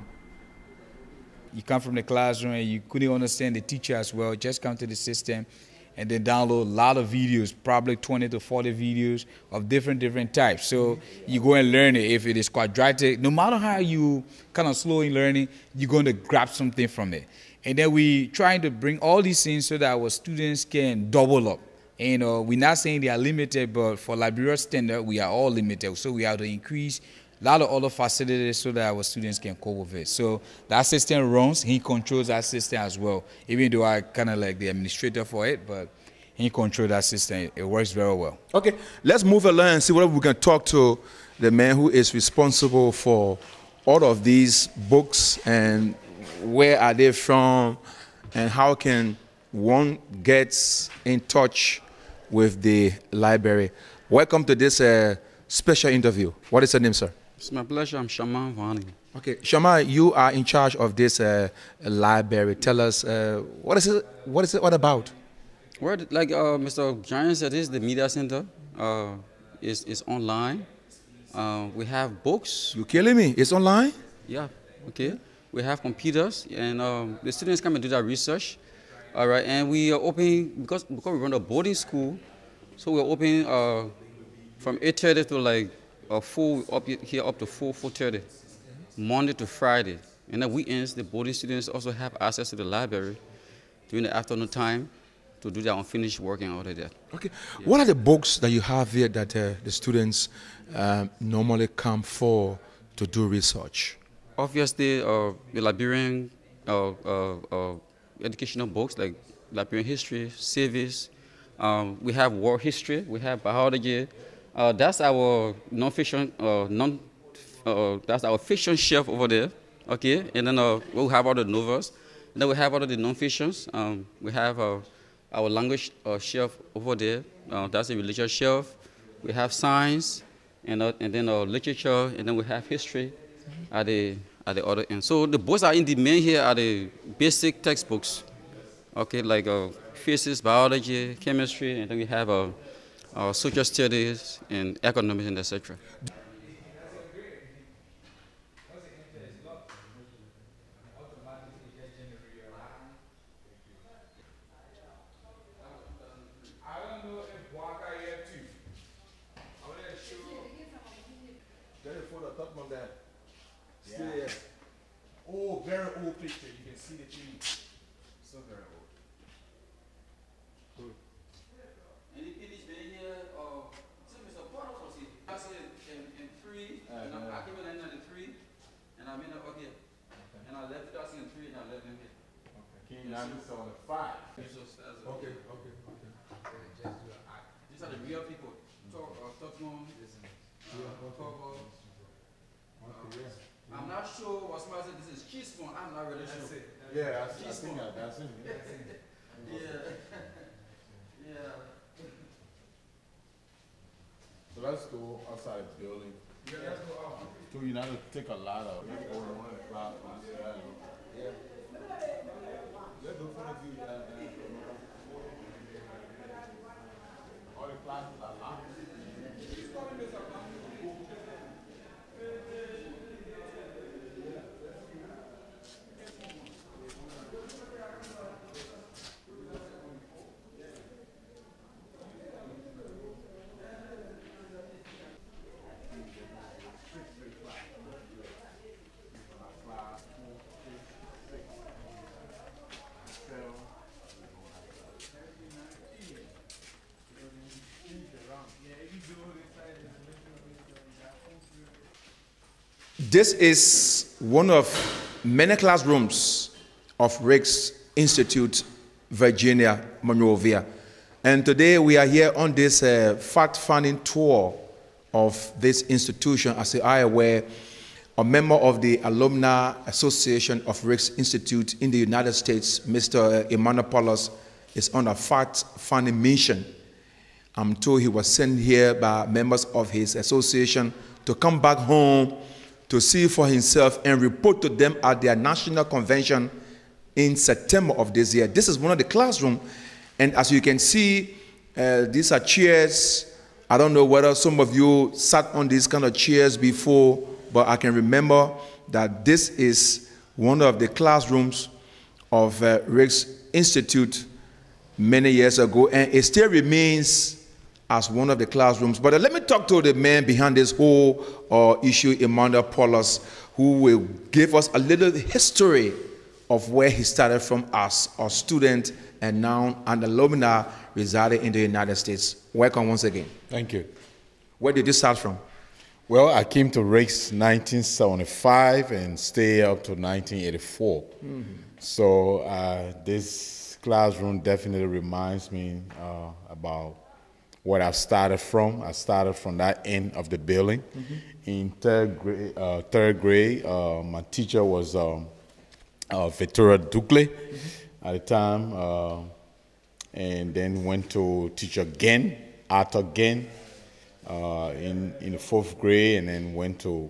[SPEAKER 7] You come from the classroom and you couldn't understand the teacher as well, just come to the system and then download a lot of videos, probably 20 to 40 videos of different types. So you go and learn it. If it is quadratic, no matter how you kind of slow in learning, you're going to grab something from it. And then we trying to bring all these things so that our students can double up. And we're not saying they are limited, but for Liberia standard, we are all limited. So we have to increase a lot of other facilities so that our students can cope with it. So that system runs, he controls that system as well. Even though I kind of like the administrator for it, but he controls that system. It works very well. Okay,
[SPEAKER 5] let's move along and see whether we can talk to the man who is responsible for all of these books and where are they from and how can one get in touch with the library. Welcome to this special interview. What is your name, sir?
[SPEAKER 11] It's my pleasure. I'm Shaman Vani.
[SPEAKER 5] Okay, Shaman, you are in charge of this library. Tell us, what is it all about?
[SPEAKER 11] Well, like Mr. Giant said, this is the media center. It's online. We have books.
[SPEAKER 5] You killing me? It's online?
[SPEAKER 11] Yeah. Okay. We have computers, and the students come and do their research. All right, and we are open because we run a boarding school, so we're open from 8:30 to like 4 up here up to 4:30, Monday to Friday. And the weekends, the boarding students also have access to the library during the afternoon time to do their unfinished work and all of that.
[SPEAKER 5] Okay. Yeah. What are the books that you have here that the students normally come for to do research?
[SPEAKER 11] Obviously, the Liberian educational books like Liberian history, civics. We have war history. We have biology. That's our non-fiction. That's our fiction shelf over there. Okay, and then we'll have all the novels. And then we have all of the non-fictions. We have our language shelf over there. That's a religious shelf. We have science, and then literature, and then we have history at the other end. So the books are in demand here are the basic textbooks. Okay, like physics, biology, chemistry, and then we have social studies and economics and etc.
[SPEAKER 5] Oh, very old picture. You can see the tree. So very old. Good.
[SPEAKER 11] And it is here, so Mr. Porter was here. I said in 3, I came in 1993, and I'm in okay. And I left 2003, and I left him here.
[SPEAKER 5] Okay. King 95. Okay.
[SPEAKER 11] These are the real people. Tokmon, Togo. I'm not sure what somebody said this is cheese-spoon. I'm not really sure.
[SPEAKER 5] Yeah, I think that's it.
[SPEAKER 11] Yeah.
[SPEAKER 6] So let's go outside the building.
[SPEAKER 5] Yeah, let's go out.
[SPEAKER 6] So you have to take a lot of it. Yeah. Let's go for the view. All the classes are locked.
[SPEAKER 5] This is one of many classrooms of RIAA Institute, Virginia, Monrovia. And today we are here on this fact-finding tour of this institution, as you are aware, a member of the Alumni Association of Ricks Institute in the United States, Mr. Emmanuel Paulus, is on a fact-finding mission. I'm told he was sent here by members of his association to come back home to see for himself and report to them at their national convention in September of this year. This is one of the classrooms, and as you can see, these are chairs. I don't know whether some of you sat on these kind of chairs before, but I can remember that this is one of the classrooms of Ricks Institute many years ago, and it still remains as one of the classrooms. But let me talk to the man behind this whole issue, Emmanuel Paulus, who will give us a little history of where he started from as a student and now an alumni residing in the United States. Welcome once again.
[SPEAKER 6] Thank you.
[SPEAKER 5] Where did you start from?
[SPEAKER 6] Well, I came to Ricks 1975 and stayed up to 1984. Mm-hmm. So this classroom definitely reminds me about where I started from. I started from that end of the building. Mm-hmm. In third grade, my teacher was Victoria Dukley at the time, and then went to teach again, Arthur again, in the fourth grade, and then went to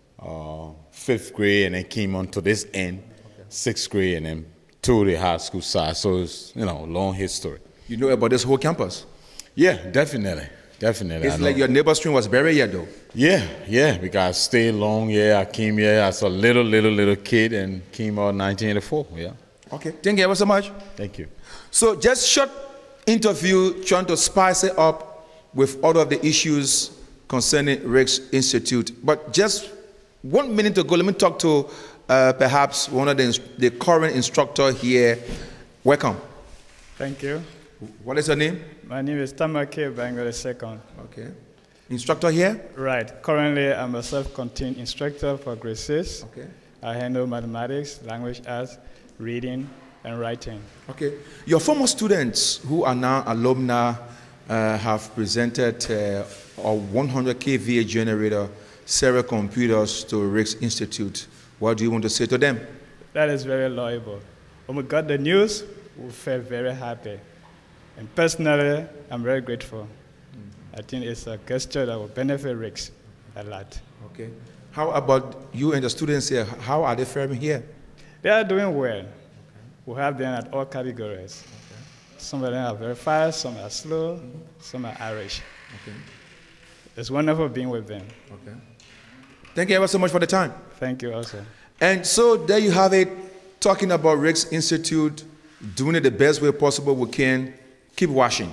[SPEAKER 6] fifth grade, and then came on to this end, sixth grade, and then to the high school side. So it's, you know, long history.
[SPEAKER 5] You know about this whole campus?
[SPEAKER 6] Yeah, definitely. Definitely.
[SPEAKER 5] It's like your neighbor's stream was buried here, though.
[SPEAKER 6] Yeah, because I stayed long here. I came here as a little kid and came out in 1984, yeah.
[SPEAKER 5] Okay, thank you ever so much.
[SPEAKER 6] Thank you.
[SPEAKER 5] So just short interview trying to spice it up with all of the issues concerning Ricks Institute. But just 1 minute ago, let me talk to perhaps one of the current instructor here. Welcome.
[SPEAKER 12] Thank you.
[SPEAKER 5] What is your name?
[SPEAKER 12] My name is Tamake Bango II.
[SPEAKER 5] Okay. Instructor here?
[SPEAKER 12] Right. Currently, I'm a self-contained instructor for grade 6.
[SPEAKER 5] Okay.
[SPEAKER 12] I handle mathematics, language arts, reading, and writing.
[SPEAKER 5] Okay. Your former students who are now alumni have presented a 100 kVA generator, several computers to Ricks Institute. What do you want to say to them?
[SPEAKER 12] That is very loyal. When we got the news, we felt very happy. And personally, I'm very grateful. I think it's a gesture that will benefit Ricks a lot.
[SPEAKER 5] Okay. How about you and the students here? How are they faring here?
[SPEAKER 12] They are doing well. Okay. We have them at all categories. Okay. Some of them are very fast, some are slow, some are Irish. Okay. It's wonderful being with them.
[SPEAKER 5] Okay. Thank you ever so much for the time.
[SPEAKER 12] Thank you also.
[SPEAKER 5] And so there you have it, talking about Ricks Institute, doing it the best way possible we can. Keep washing.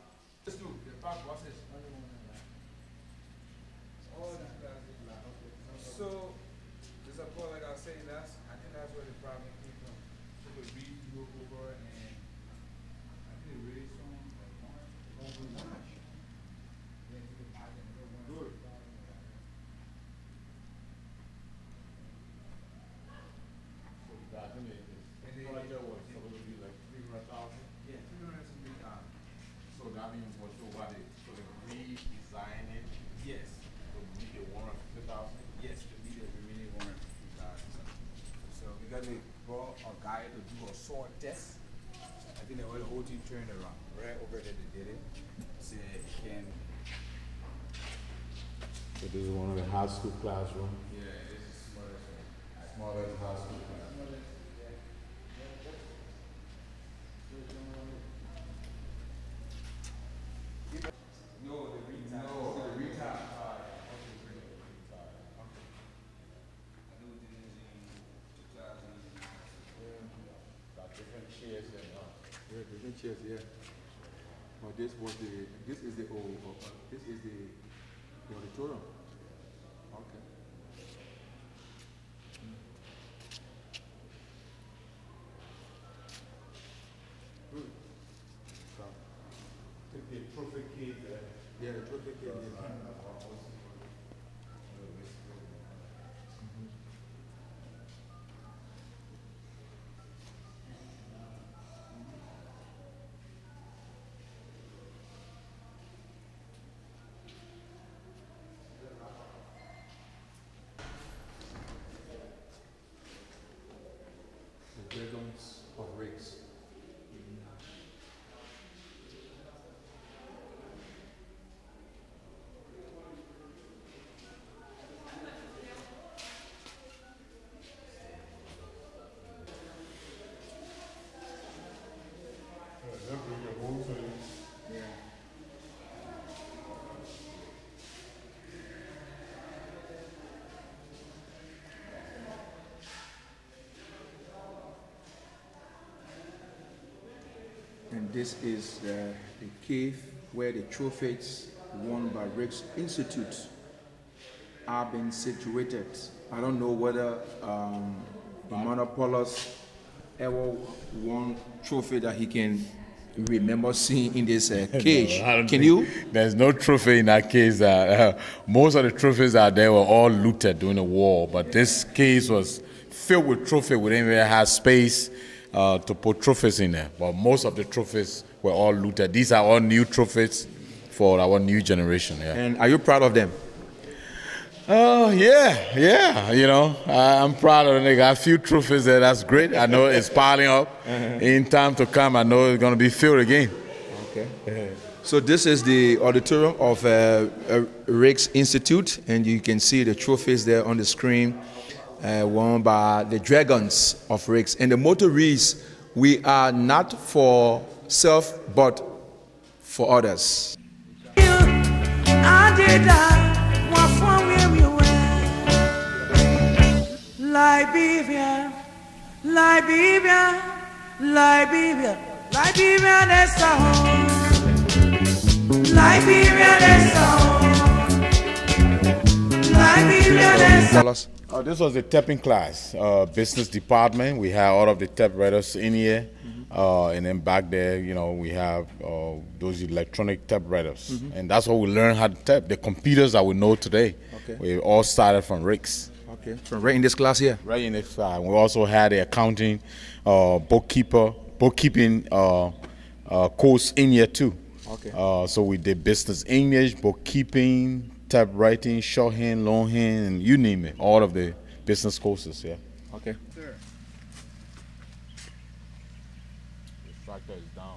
[SPEAKER 6] So this is one of the high school classrooms. Yeah, this is smaller than high school classroom. No, the retard. No, the retard. Different chairs here now.
[SPEAKER 5] Yeah, different chairs, yeah. But this is the auditorium. Okay. Good. So,
[SPEAKER 6] the trophy case there.
[SPEAKER 5] Yeah, the trophy case. This is the cave where the trophies won by RIAA Institute are being situated. I don't know whether Emmanuel Paulus ever won trophy that he can remember seeing in this cage.
[SPEAKER 6] No,
[SPEAKER 5] can you?
[SPEAKER 6] There's no trophy in that case. Most of the trophies out there were all looted during the war, but this case was filled with trophies. We didn't even have space to put trophies in there, but most of the trophies were all looted. These are all new trophies for our new generation. Yeah.
[SPEAKER 5] And are you proud of them?
[SPEAKER 6] Oh, yeah, you know, I'm proud of it. They got a few trophies there, that's great. I know it's piling up. In time to come, I know it's going to be filled again.
[SPEAKER 5] Okay. So this is the auditorium of RIAA Institute, and you can see the trophies there on the screen, won by the Dragons of RIAA. And the motto reads, "We are not for self, but for others."
[SPEAKER 4] Liberia, Liberia, Liberia, Liberia, that's our home. Liberia, that's our home. Liberia, that's our home.
[SPEAKER 6] This was the tapping class, business department. We had all of the tape writers in here. And then back there, you know, we have those electronic tape writers. And that's what we learned how to tap. The computers that we know today, we all started from RIAA.
[SPEAKER 5] Okay, from right in this class here?
[SPEAKER 6] Right in this class. We also had the accounting, bookkeeping course in here too.
[SPEAKER 5] Okay.
[SPEAKER 6] So we did business English, bookkeeping, typewriting, shorthand, longhand, and you name it. All of the business courses, yeah.
[SPEAKER 5] Okay.
[SPEAKER 6] Sure. The tractor is down.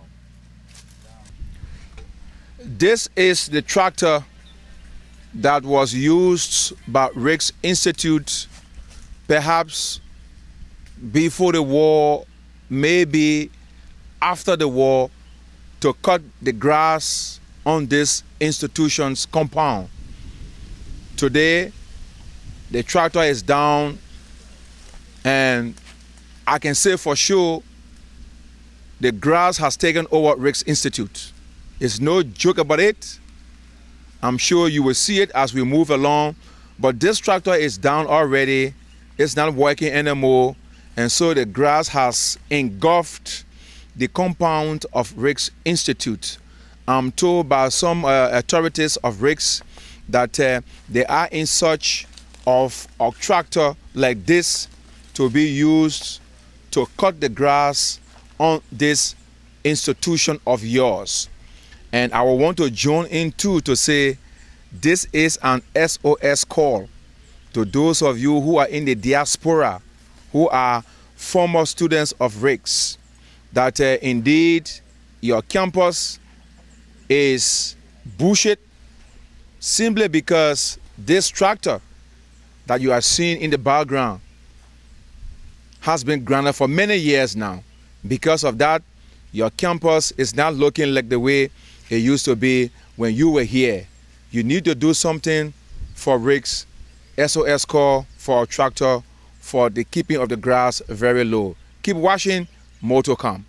[SPEAKER 5] This is the tractor that was used by RIAA Institute perhaps before the war, maybe after the war, to cut the grass on this institution's compound. Today, the tractor is down, and I can say for sure the grass has taken over RIAA Institute. It's no joke about it. I'm sure you will see it as we move along, but this tractor is down already. It's not working anymore, and so the grass has engulfed the compound of RIAA Institute. I'm told by some authorities of RIAA that they are in search of a tractor like this to be used to cut the grass on this institution of yours. And I will want to join in too to say this is an SOS call to those of you who are in the diaspora, who are former students of RIAA, that indeed your campus is bullshit simply because this tractor that you are seeing in the background has been granted for many years now. Because of that, your campus is not looking like the way it used to be when you were here. You need to do something for RIAA, SOS call for a tractor for the keeping of the grass very low. Keep watching, more to come.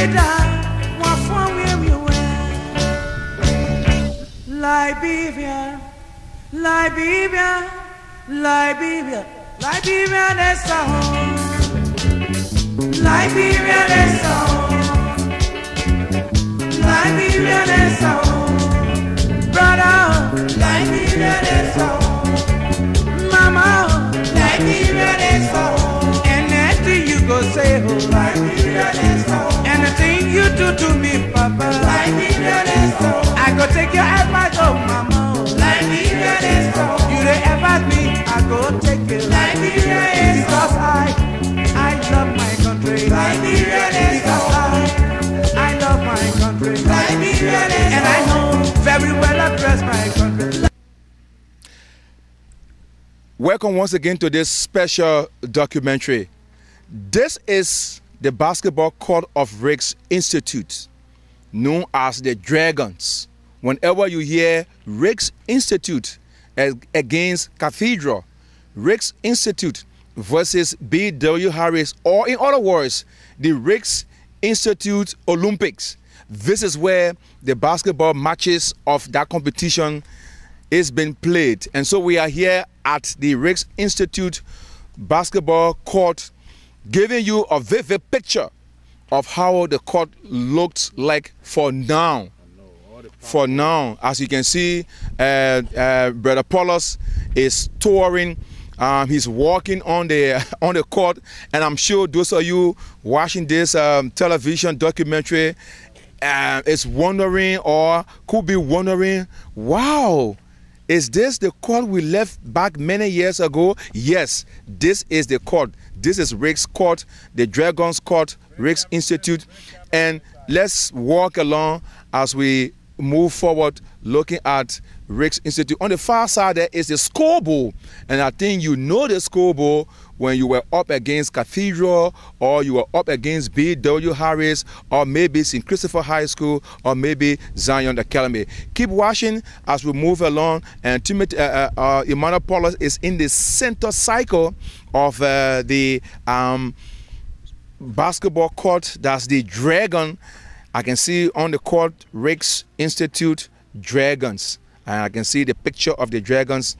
[SPEAKER 4] Florida, one from where we were. Liberia, Liberia, Liberia, Liberia, that's our home. Liberia, that's our home. Liberia, that's our home. Brother, Liberia, that's our home. Mama, Liberia, that's our home. Anything you go say, oh, Liberia, that's our home. Anything you do to me, Papa, Liberia, that's our home. I go take your advice, oh, Mama, Liberia, that's our home. You dey advise me, I go take it. Liberia, because I love my country. Liberia, because I love my country. Liberia, and I know very well address my country.
[SPEAKER 5] Welcome once again to this special documentary. This is the basketball court of Rick's Institute, known as the Dragons. Whenever you hear Rick's Institute against Cathedral, Rick's Institute versus B.W. Harris, or in other words, the Rick's Institute Olympics, this is where the basketball matches of that competition is being played. And so we are here at the Rick's Institute basketball court, giving you a vivid picture of how the court looks like for now. For now, as you can see, Brother Paulus is touring. He's walking on the court, and I'm sure those of you watching this television documentary is wondering, or could be wondering, wow, is this the court we left back many years ago? Yes, this is the court. This is Rick's court, the Dragons court, Rick's Institute. And let's walk along as we move forward looking at Rick's Institute. On the far side there is the scoreboard, and I think you know the scoreboard when you were up against Cathedral, or you were up against B.W. Harris, or maybe St. Christopher High School, or maybe Zion Academy. Keep watching as we move along, and Timothy Emmanuel Paulus is in the center cycle of the basketball court. That's the Dragon. I can see on the court Rick's Institute Dragons, and I can see the picture of the Dragons.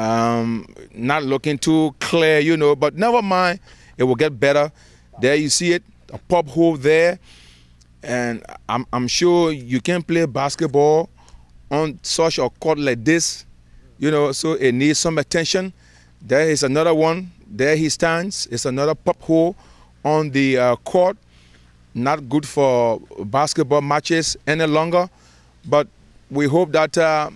[SPEAKER 5] Not looking too clear, you know, but never mind, it will get better. There you see it, a pop hole there, and I'm sure you can play basketball on such a court like this, you know, so it needs some attention. There is another one, there he stands. It's another pop hole on the court. Not good for basketball matches any longer, but we hope that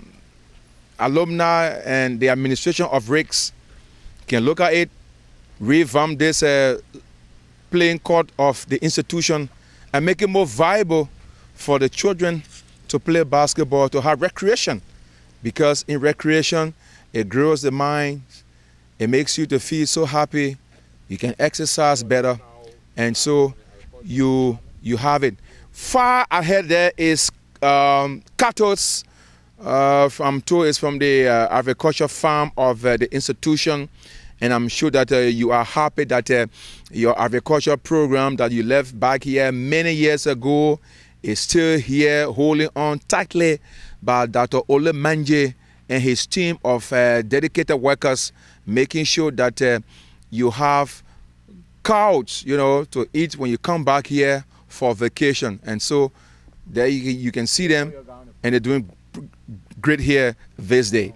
[SPEAKER 5] Alumni and the administration of Rick's can look at it, revamp this playing court of the institution, and make it more viable for the children to play basketball, to have recreation. Because in recreation, it grows the mind, it makes you to feel so happy, you can exercise better, and so you have it. Far ahead there is Cato's. I'm told it's from the agriculture farm of the institution, and I'm sure that you are happy that your agriculture program that you left back here many years ago is still here, holding on tightly by Dr. Ole Manje and his team of dedicated workers, making sure that you have couch, you know, to eat when you come back here for vacation. And so there you can see them, and they're doing great here this day.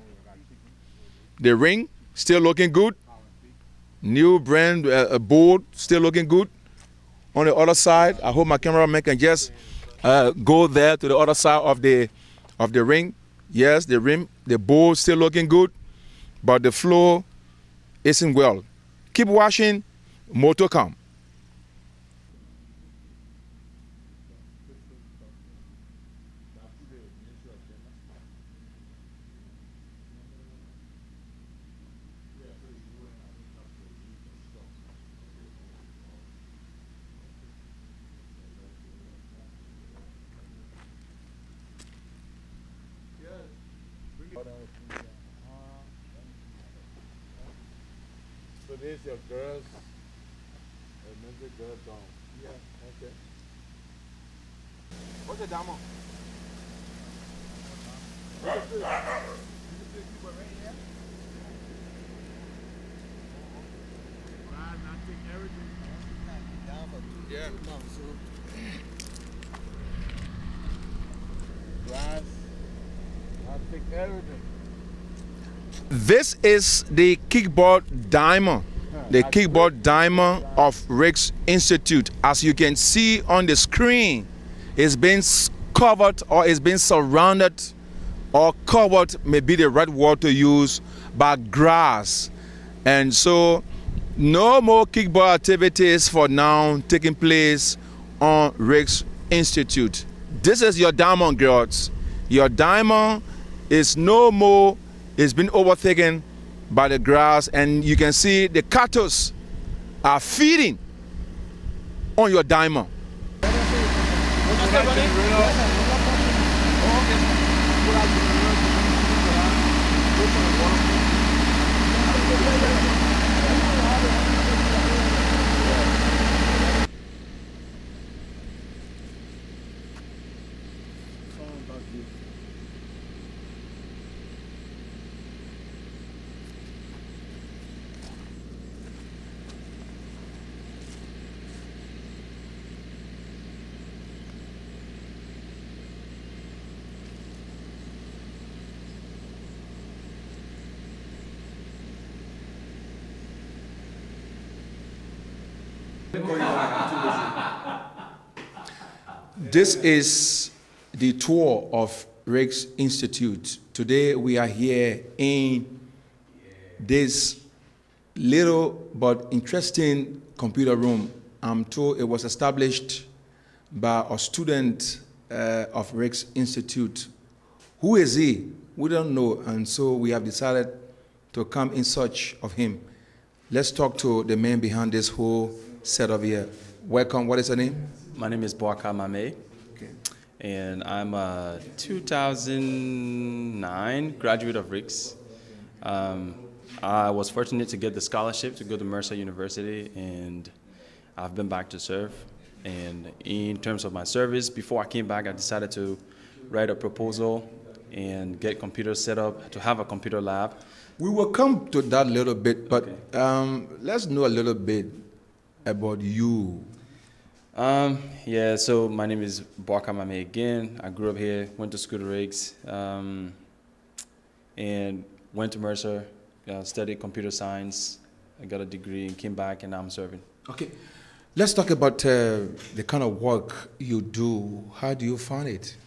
[SPEAKER 5] The ring still looking good. New brand board still looking good. On the other side, I hope my cameraman can just go there to the other side of the ring. Yes, the rim, the board still looking good, but the floor isn't well. Keep watching. More to come.
[SPEAKER 6] So there's your girls. Girl down. Yeah, okay.
[SPEAKER 5] What's the diamond? Yeah. This is the kickboard diamond. The kickboard diamond of RIAA Institute. As you can see on the screen, it's been covered or it's been surrounded or covered, maybe the right word to use, by grass. And so no more kickboard activities for now taking place on RIAA Institute. This is your diamond, girls. Your diamond is no more, it's been overtaken by the grass, and you can see the cattle are feeding on your diamond. This is the tour of RIAA Institute. Today we are here in this little but interesting computer room. I'm told it was established by a student of RIAA Institute. Who is he? We don't know, and so we have decided to come in search of him. Let's talk to the man behind this whole setup here. Welcome. What is your name?
[SPEAKER 13] My name is Boaka Mame, okay. And I'm a 2009 graduate of RIAA. I was fortunate to get the scholarship to go to Mercer University, and I've been back to serve. And in terms of my service, before I came back, I decided to write a proposal and get computers set up, to have a computer lab.
[SPEAKER 5] We will come to that a little bit, but okay. Let's know a little bit about you.
[SPEAKER 13] Yeah, so my name is Boaka Mame again. I grew up here, went to school to RIAA, and went to Mercer, studied computer science. I got a degree and came back, and now I'm serving.
[SPEAKER 5] Okay, let's talk about the kind of work you do. How do you find it?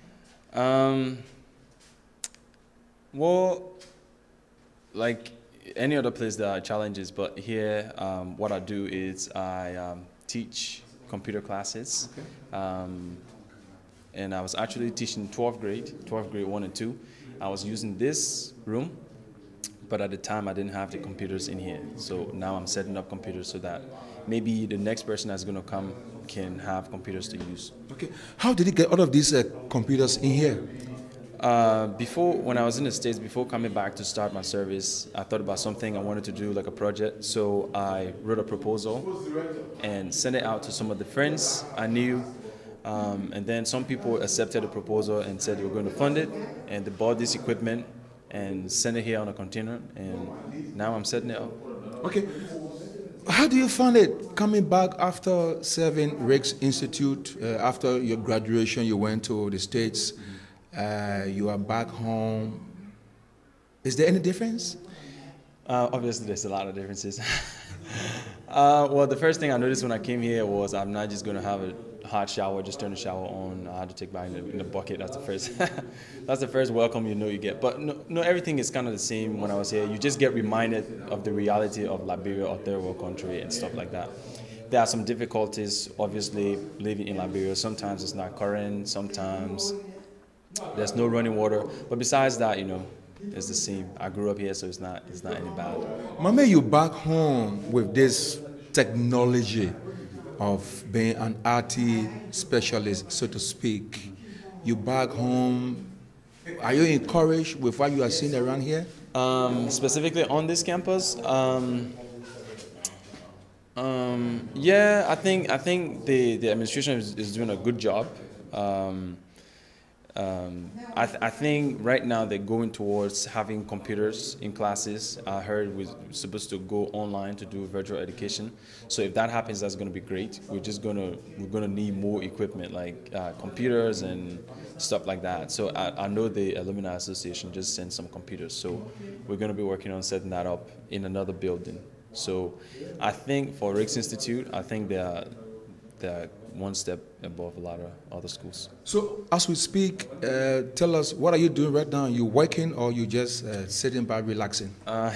[SPEAKER 13] Well, like any other place, there are challenges, but here what I do is I teach computer classes. Okay. And I was actually teaching 12th grade 1 and 2. I was using this room, but at the time I didn't have the computers in here. So now I'm setting up computers so that maybe the next person that's going to come can have computers to use.
[SPEAKER 5] Okay. How did you get all of these computers in here?
[SPEAKER 13] Before, when I was in the States, before coming back to start my service, I thought about something I wanted to do, like a project. So I wrote a proposal and sent it out to some of the friends I knew. And then some people accepted the proposal and said they were going to fund it. And they bought this equipment and sent it here on a container. And now I'm setting it up.
[SPEAKER 5] Okay. How do you find it coming back after serving RIAA Institute? After your graduation, you went to the States. You are back home. Is there any difference?
[SPEAKER 13] Obviously, there's a lot of differences. Well, the first thing I noticed when I came here was I'm not just going to have a hot shower, just turn the shower on. I had to take back in the bucket. That's the first. That's the first welcome you get. But no, everything is kind of the same when I was here. You just get reminded of the reality of Liberia, a third world country, and stuff like that. There are some difficulties, obviously, living in Liberia. Sometimes it's not current. Sometimes there's no running water, but besides that, it's the same. I grew up here, so it's not any bad.
[SPEAKER 5] Mama, you back home with this technology of being an IT specialist, so to speak. You back home. Are you encouraged with what you are seeing around here?
[SPEAKER 13] Specifically on this campus, yeah, I think the administration is doing a good job. I think right now they're going towards having computers in classes. I heard we're supposed to go online to do virtual education. So if that happens, that's going to be great. We're gonna need more equipment like computers and stuff like that. So I know the Alumni Association just sent some computers. So we're going to be working on setting that up in another building. So I think for Riggs Institute, I think they're one step above a lot of other schools.
[SPEAKER 5] So as we speak, tell us, what are you doing right now? You working or you just sitting by relaxing?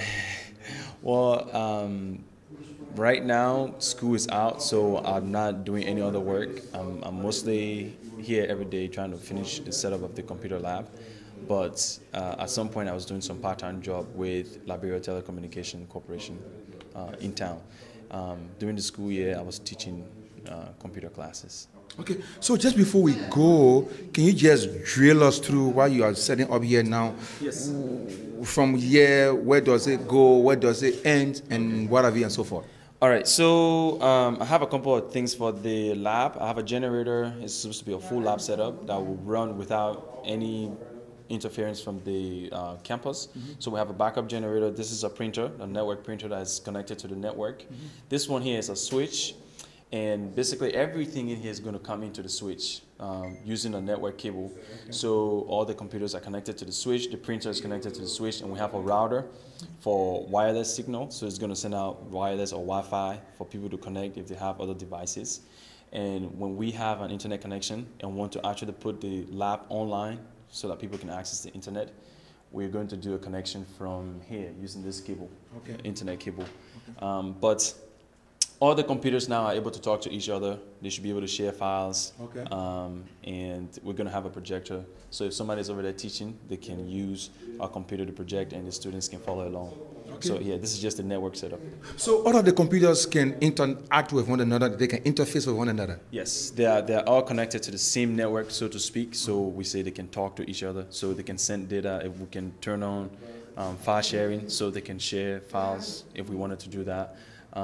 [SPEAKER 13] Right now school is out, so I'm not doing any other work. I'm mostly here every day trying to finish the setup of the computer lab. But at some point I was doing some part-time job with Liberia Telecommunication Corporation in town. During the school year I was teaching computer classes.
[SPEAKER 5] Okay, so just before we go, can you just drill us through what you are setting up here now?
[SPEAKER 13] Yes.
[SPEAKER 5] From here, where does it go, where does it end, and what have you, and so forth?
[SPEAKER 13] All right, so I have a couple of things for the lab. I have a generator. It's supposed to be a full lab setup that will run without any interference from the campus. So we have a backup generator. This is a printer, a network printer that is connected to the network. This one here is a switch. And basically everything in here is going to come into the switch using a network cable. So all the computers are connected to the switch, the printer is connected to the switch, and we have a router for wireless signal. So it's going to send out wireless or Wi-Fi for people to connect if they have other devices. And when we have an internet connection and want to actually put the lab online so that people can access the internet, we're going to do a connection from here using this cable, internet cable. But all the computers now are able to talk to each other. They should be able to share files. And we're going to have a projector. So if somebody's over there teaching, they can use our computer to project and the students can follow along. So yeah, this is just a network setup.
[SPEAKER 5] So all of the computers can interact with one another, they can interface with one another?
[SPEAKER 13] Yes, they're all connected to the same network, so to speak. So we say they can talk to each other, so they can send data. If we can turn on file sharing, so they can share files if we wanted to do that.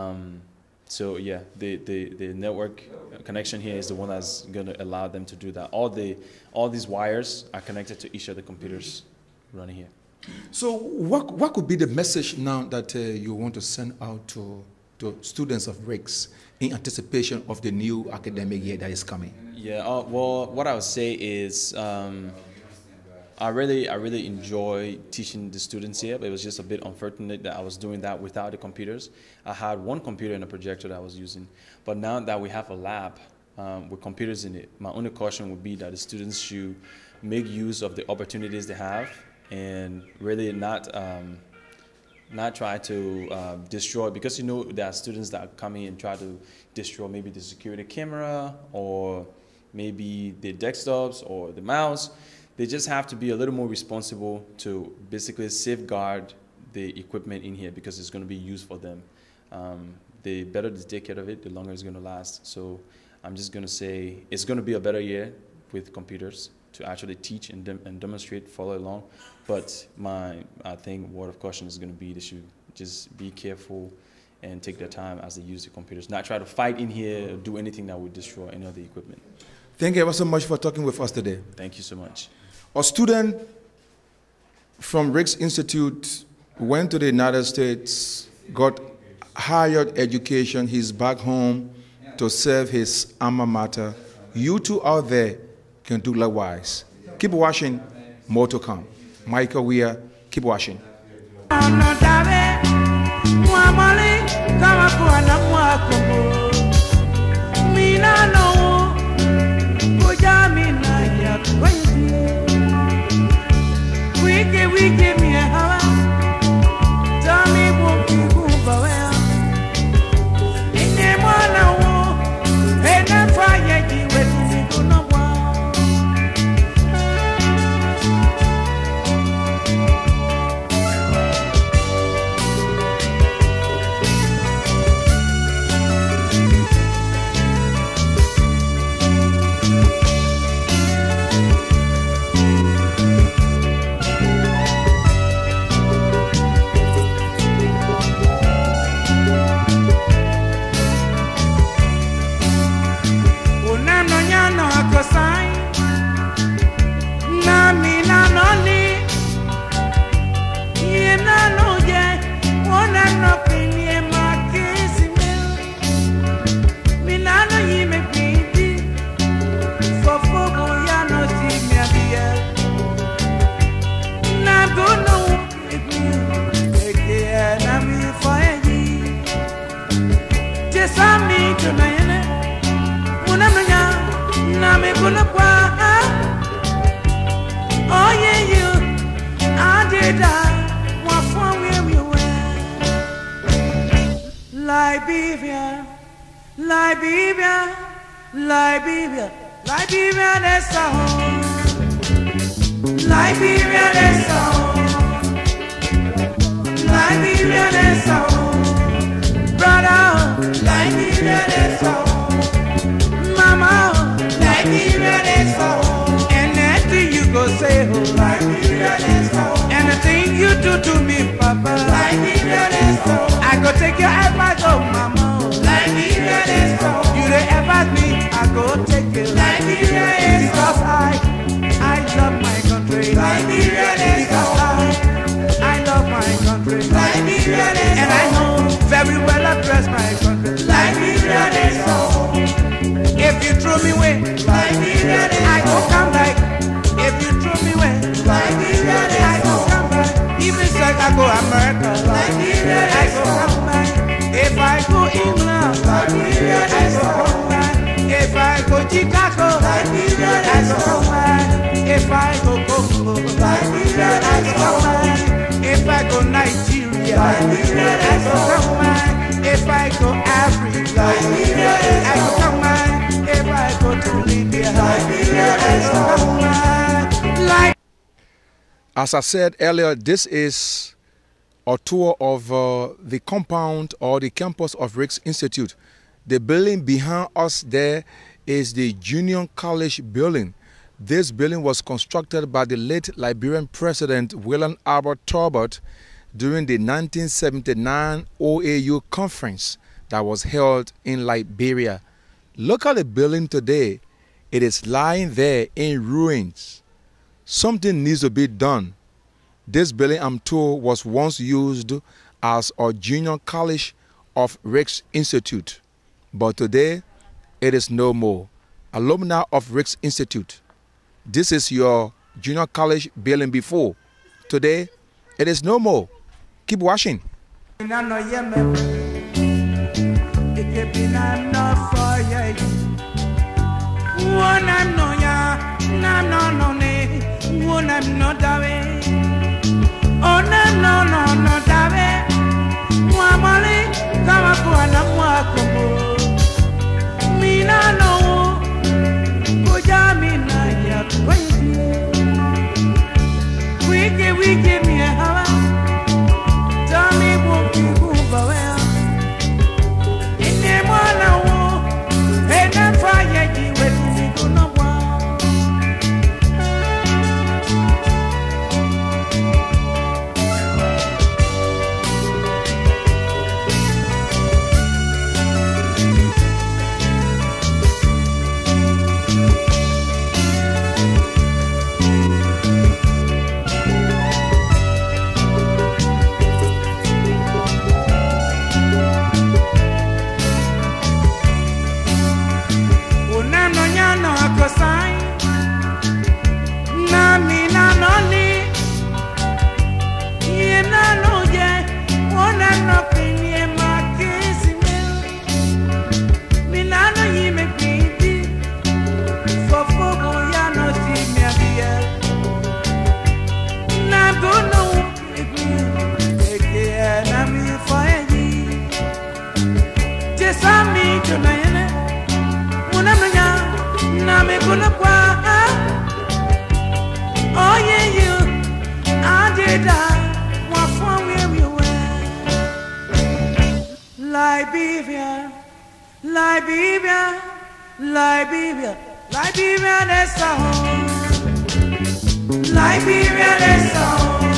[SPEAKER 13] So yeah, the network connection here is the one that's going to allow them to do that. All these wires are connected to each of the computers running here.
[SPEAKER 5] So what could be the message now that you want to send out to students of Riggs in anticipation of the new academic year that is coming?
[SPEAKER 13] Yeah, well, what I would say is I really enjoy teaching the students here, but it was just a bit unfortunate that I was doing that without the computers. I had one computer and a projector that I was using, but now that we have a lab with computers in it, my only caution would be that the students should make use of the opportunities they have and really not try to destroy, because you know there are students that come in and try to destroy maybe the security camera or maybe the desktops or the mouse. They just have to be a little more responsible to basically safeguard the equipment in here because it's going to be used for them. The better they take care of it, the longer it's going to last. So I'm just going to say it's going to be a better year with computers to actually teach and demonstrate, follow along. But I think word of caution is going to be they should just be careful and take their time as they use the computers. Not try to fight in here or do anything that would destroy any of the equipment.
[SPEAKER 5] Thank you ever so much for talking with us today.
[SPEAKER 13] Thank you so much.
[SPEAKER 5] A student from Riggs Institute went to the United States, got higher education. He's back home to serve his alma mater. You two out there can do likewise. Keep watching, more to come. Michael Weir, keep watching.
[SPEAKER 4] We give me a house. Tell me what you go for. In the morning, and the fire you will do no one. Liberia, Liberia, Liberia, Liberia, that's a home. Liberia, that's a home. Liberia, that's a home. Brother, Liberia, that's a home. Mama, Liberia, that's a home. And after you go say, oh, Liberia, that's a home. And the thing you do to me, Papa, Liberia, that's a home. I go take your advice, oh, Mama. Liberia, that's a home. You don't advise me, I go take you. Liberia, because I love my country. Liberia, because I love my country. Liberia, and I know very well I dress my country. Liberia, that's a home. If you throw me away, Liberia, I go come back. If you throw me away, Liberia, I go come back. Even if I go America, Liberia, I go come back. If I go England, Liberia, I go come back. If I go Chicago, Liberia, I go come back. If I go Congo, Liberia, I go come back. If I go Nigeria, Liberia, I go come back. If I go Africa, Liberia, I go come back. If I go to Libya, Liberia, I go come back.
[SPEAKER 5] As I said earlier, this is a tour of the compound or the campus of RIAA Institute. The building behind us there is the Junior College building. This building was constructed by the late Liberian President William Albert Talbot during the 1979 OAU conference that was held in Liberia. Look at the building today. It is lying there in ruins. Something needs to be done. This building, I'm told, was once used as a junior college of RIAA Institute. But today, it is no more. Alumni of RIAA Institute. This is your junior college building before. Today, it is no more. Keep watching.
[SPEAKER 4] We give me a hour. Tell me what you go well. In the morning, and I'm fire you with me go no Liberia, Liberia, Liberia, Liberia, that's a home. Liberia, that's a home.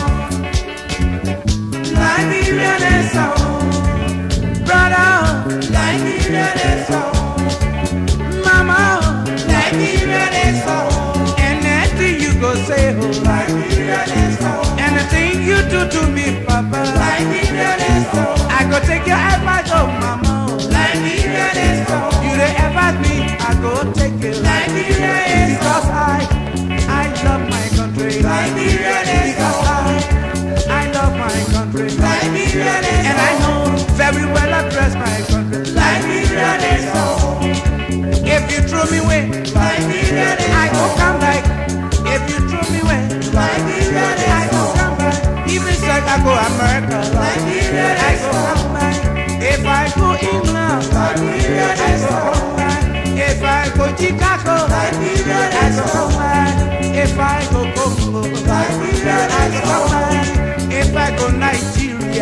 [SPEAKER 4] Liberia, that's a home. Brother, Liberia, that's a home. Mama, Liberia, that's a home. And after you go say, oh, Liberia, that's a home. And the thing you do to me, Papa, Liberia, that's a home. I go take your advice, oh, Mama. Liberia, that's a home. You don't advise me, I go take you. Liberia, because I love my country. Liberia, because I love my country. Liberia, and I know very well I dress my country. Liberia, that's a home. If you throw me away, Liberia, I go come back. If you throw me away, Liberia, I go come back. Even if I go America, Liberia, I go come back. If I go England,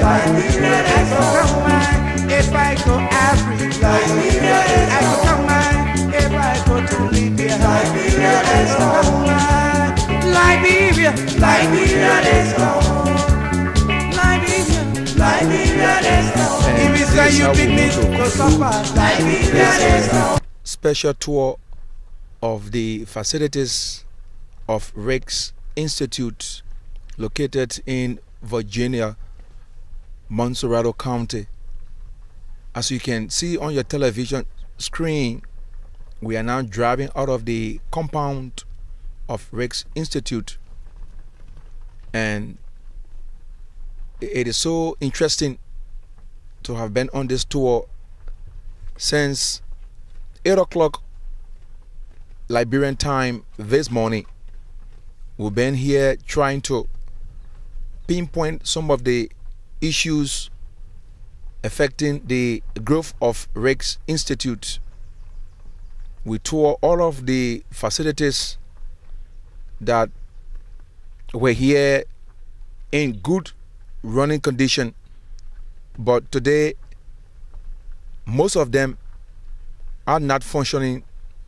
[SPEAKER 4] Liberia, I could come back if I go Africa. Liberia, I could come back if I go to Libya. Liberia, I could come back. Liberia, Liberia, let's go. Liberia, Liberia, let's go. If it's like you pick me to go suffer, Liberia, let's go.
[SPEAKER 5] Special tour of the facilities of RIAA Institute located in Virginia, Monserrato County. As you can see on your television screen, we are now driving out of the compound of RIAA Institute, and it is so interesting to have been on this tour since 8 o'clock Liberian time this morning. We've been here trying to pinpoint some of the issues affecting the growth of RIAA Institute. We tour all of the facilities that were here in good running condition, but today most of them are not functioning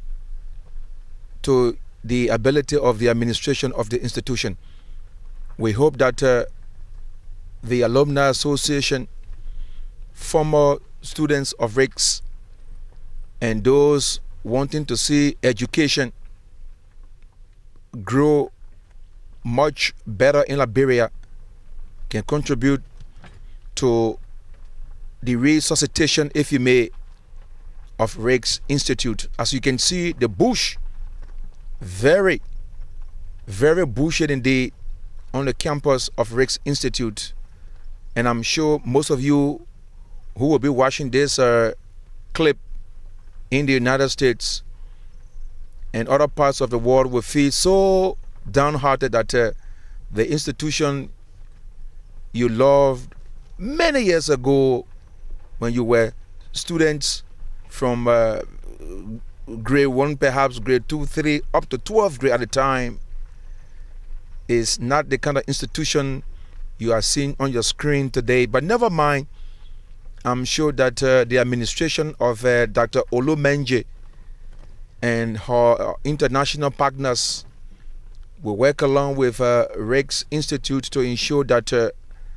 [SPEAKER 5] to the ability of the administration of the institution. We hope that the Alumni Association, former students of RIAA, and those wanting to see education grow much better in Liberia can contribute to the resuscitation, if you may, of RIAA Institute. As you can see, the bush, very, very bushy indeed on the campus of RIAA Institute. And I'm sure most of you who will be watching this clip in the United States and other parts of the world will feel so downhearted that the institution you loved many years ago when you were students from grade 1, perhaps grade 2, 3, up to 12th grade at the time, is not the kind of institution you are seeing on your screen today. But never mind, I'm sure that the administration of Dr. Olumenje and her international partners will work along with RIAA Institute to ensure that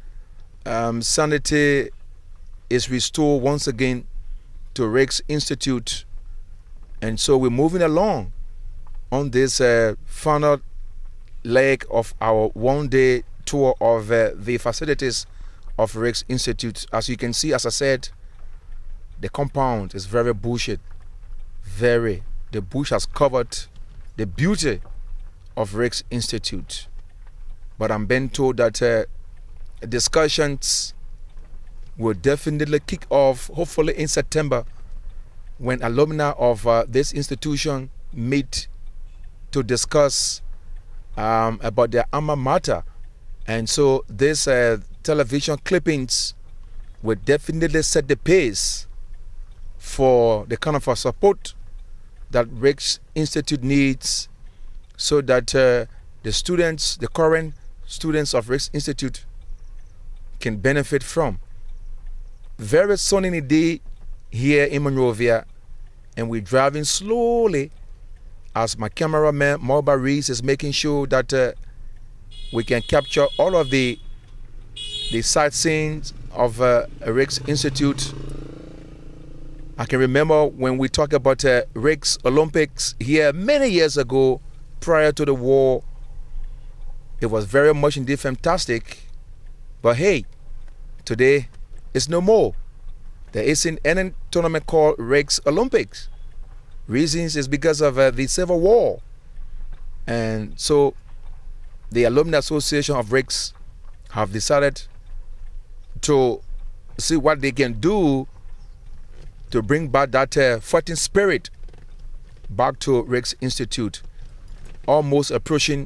[SPEAKER 5] sanity is restored once again to RIAA Institute. And so we're moving along on this final leg of our one-day tour of the facilities of RIAA Institute. As you can see, as I said, the compound is very bushy. Very. The bush has covered the beauty of RIAA Institute. But I'm being told that discussions will definitely kick off, hopefully in September, when alumni of this institution meet to discuss about their alma mater. And so these television clippings will definitely set the pace for the kind of support that RIAA Institute needs, so that the students, the current students of RIAA Institute, can benefit from. Very sunny day here in Monrovia, and we're driving slowly as my cameraman Mobile Reese is making sure that we can capture all of the sightseeing of RIAA Institute. I can remember when we talked about RIAA Olympics here many years ago, prior to the war. It was very much indeed fantastic. But hey, today it's no more. There isn't any tournament called RIAA Olympics. Reasons is because of the Civil War. And so the Alumni Association of RIAA have decided to see what they can do to bring back that fighting spirit back to RIAA Institute. Almost approaching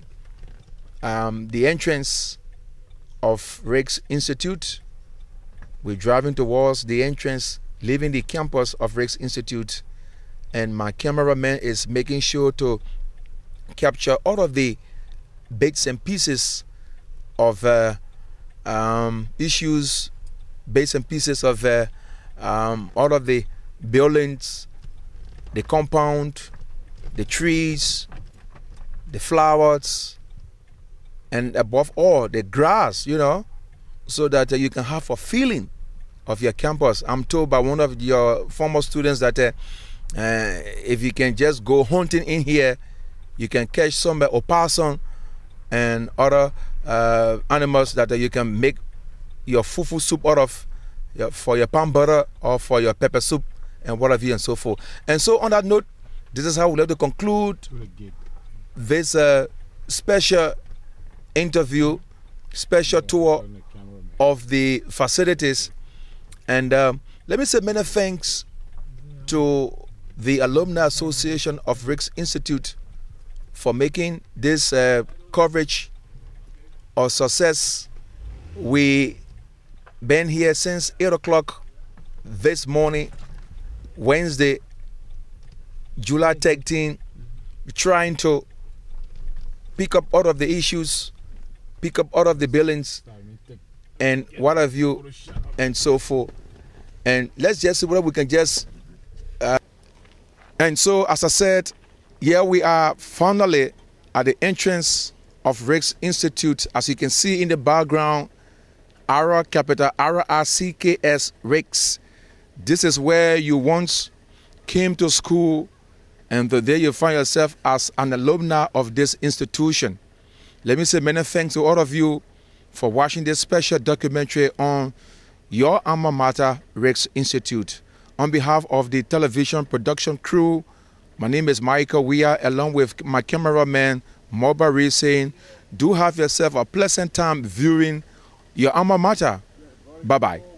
[SPEAKER 5] the entrance of RIAA Institute. We're driving towards the entrance, leaving the campus of RIAA Institute, and my cameraman is making sure to capture all of the bits and pieces of issues bits and pieces of all of the buildings, the compound, the trees, the flowers, and above all, the grass, you know, so that you can have a feeling of your campus. I'm told by one of your former students that if you can just go hunting in here, you can catch some opossum and other animals that you can make your fufu soup out of, for your palm butter or for your pepper soup and whatever and so forth. And so on that note, this is how we'd like to conclude this special interview, special tour of the facilities. And let me say many thanks to the Alumni Association of Ricks Institute for making this coverage a success. We been here since 8 o'clock this morning, Wednesday, July 13, trying to pick up all of the issues, pick up all of the buildings, and what have you, and so forth. And let's just see whether we can just. And so, as I said, here we are finally at the entrance of Ricks Institute. As you can see in the background, RIAA, capital RIACKS, Ricks. This is where you once came to school, and today you find yourself as an alumni of this institution. Let me say many thanks to all of you for watching this special documentary on your alma mater, Ricks Institute. On behalf of the television production crew, my name is Michael Weah, along with my cameraman, Mobari, saying, do have yourself a pleasant time viewing your alma mater. Bye-bye.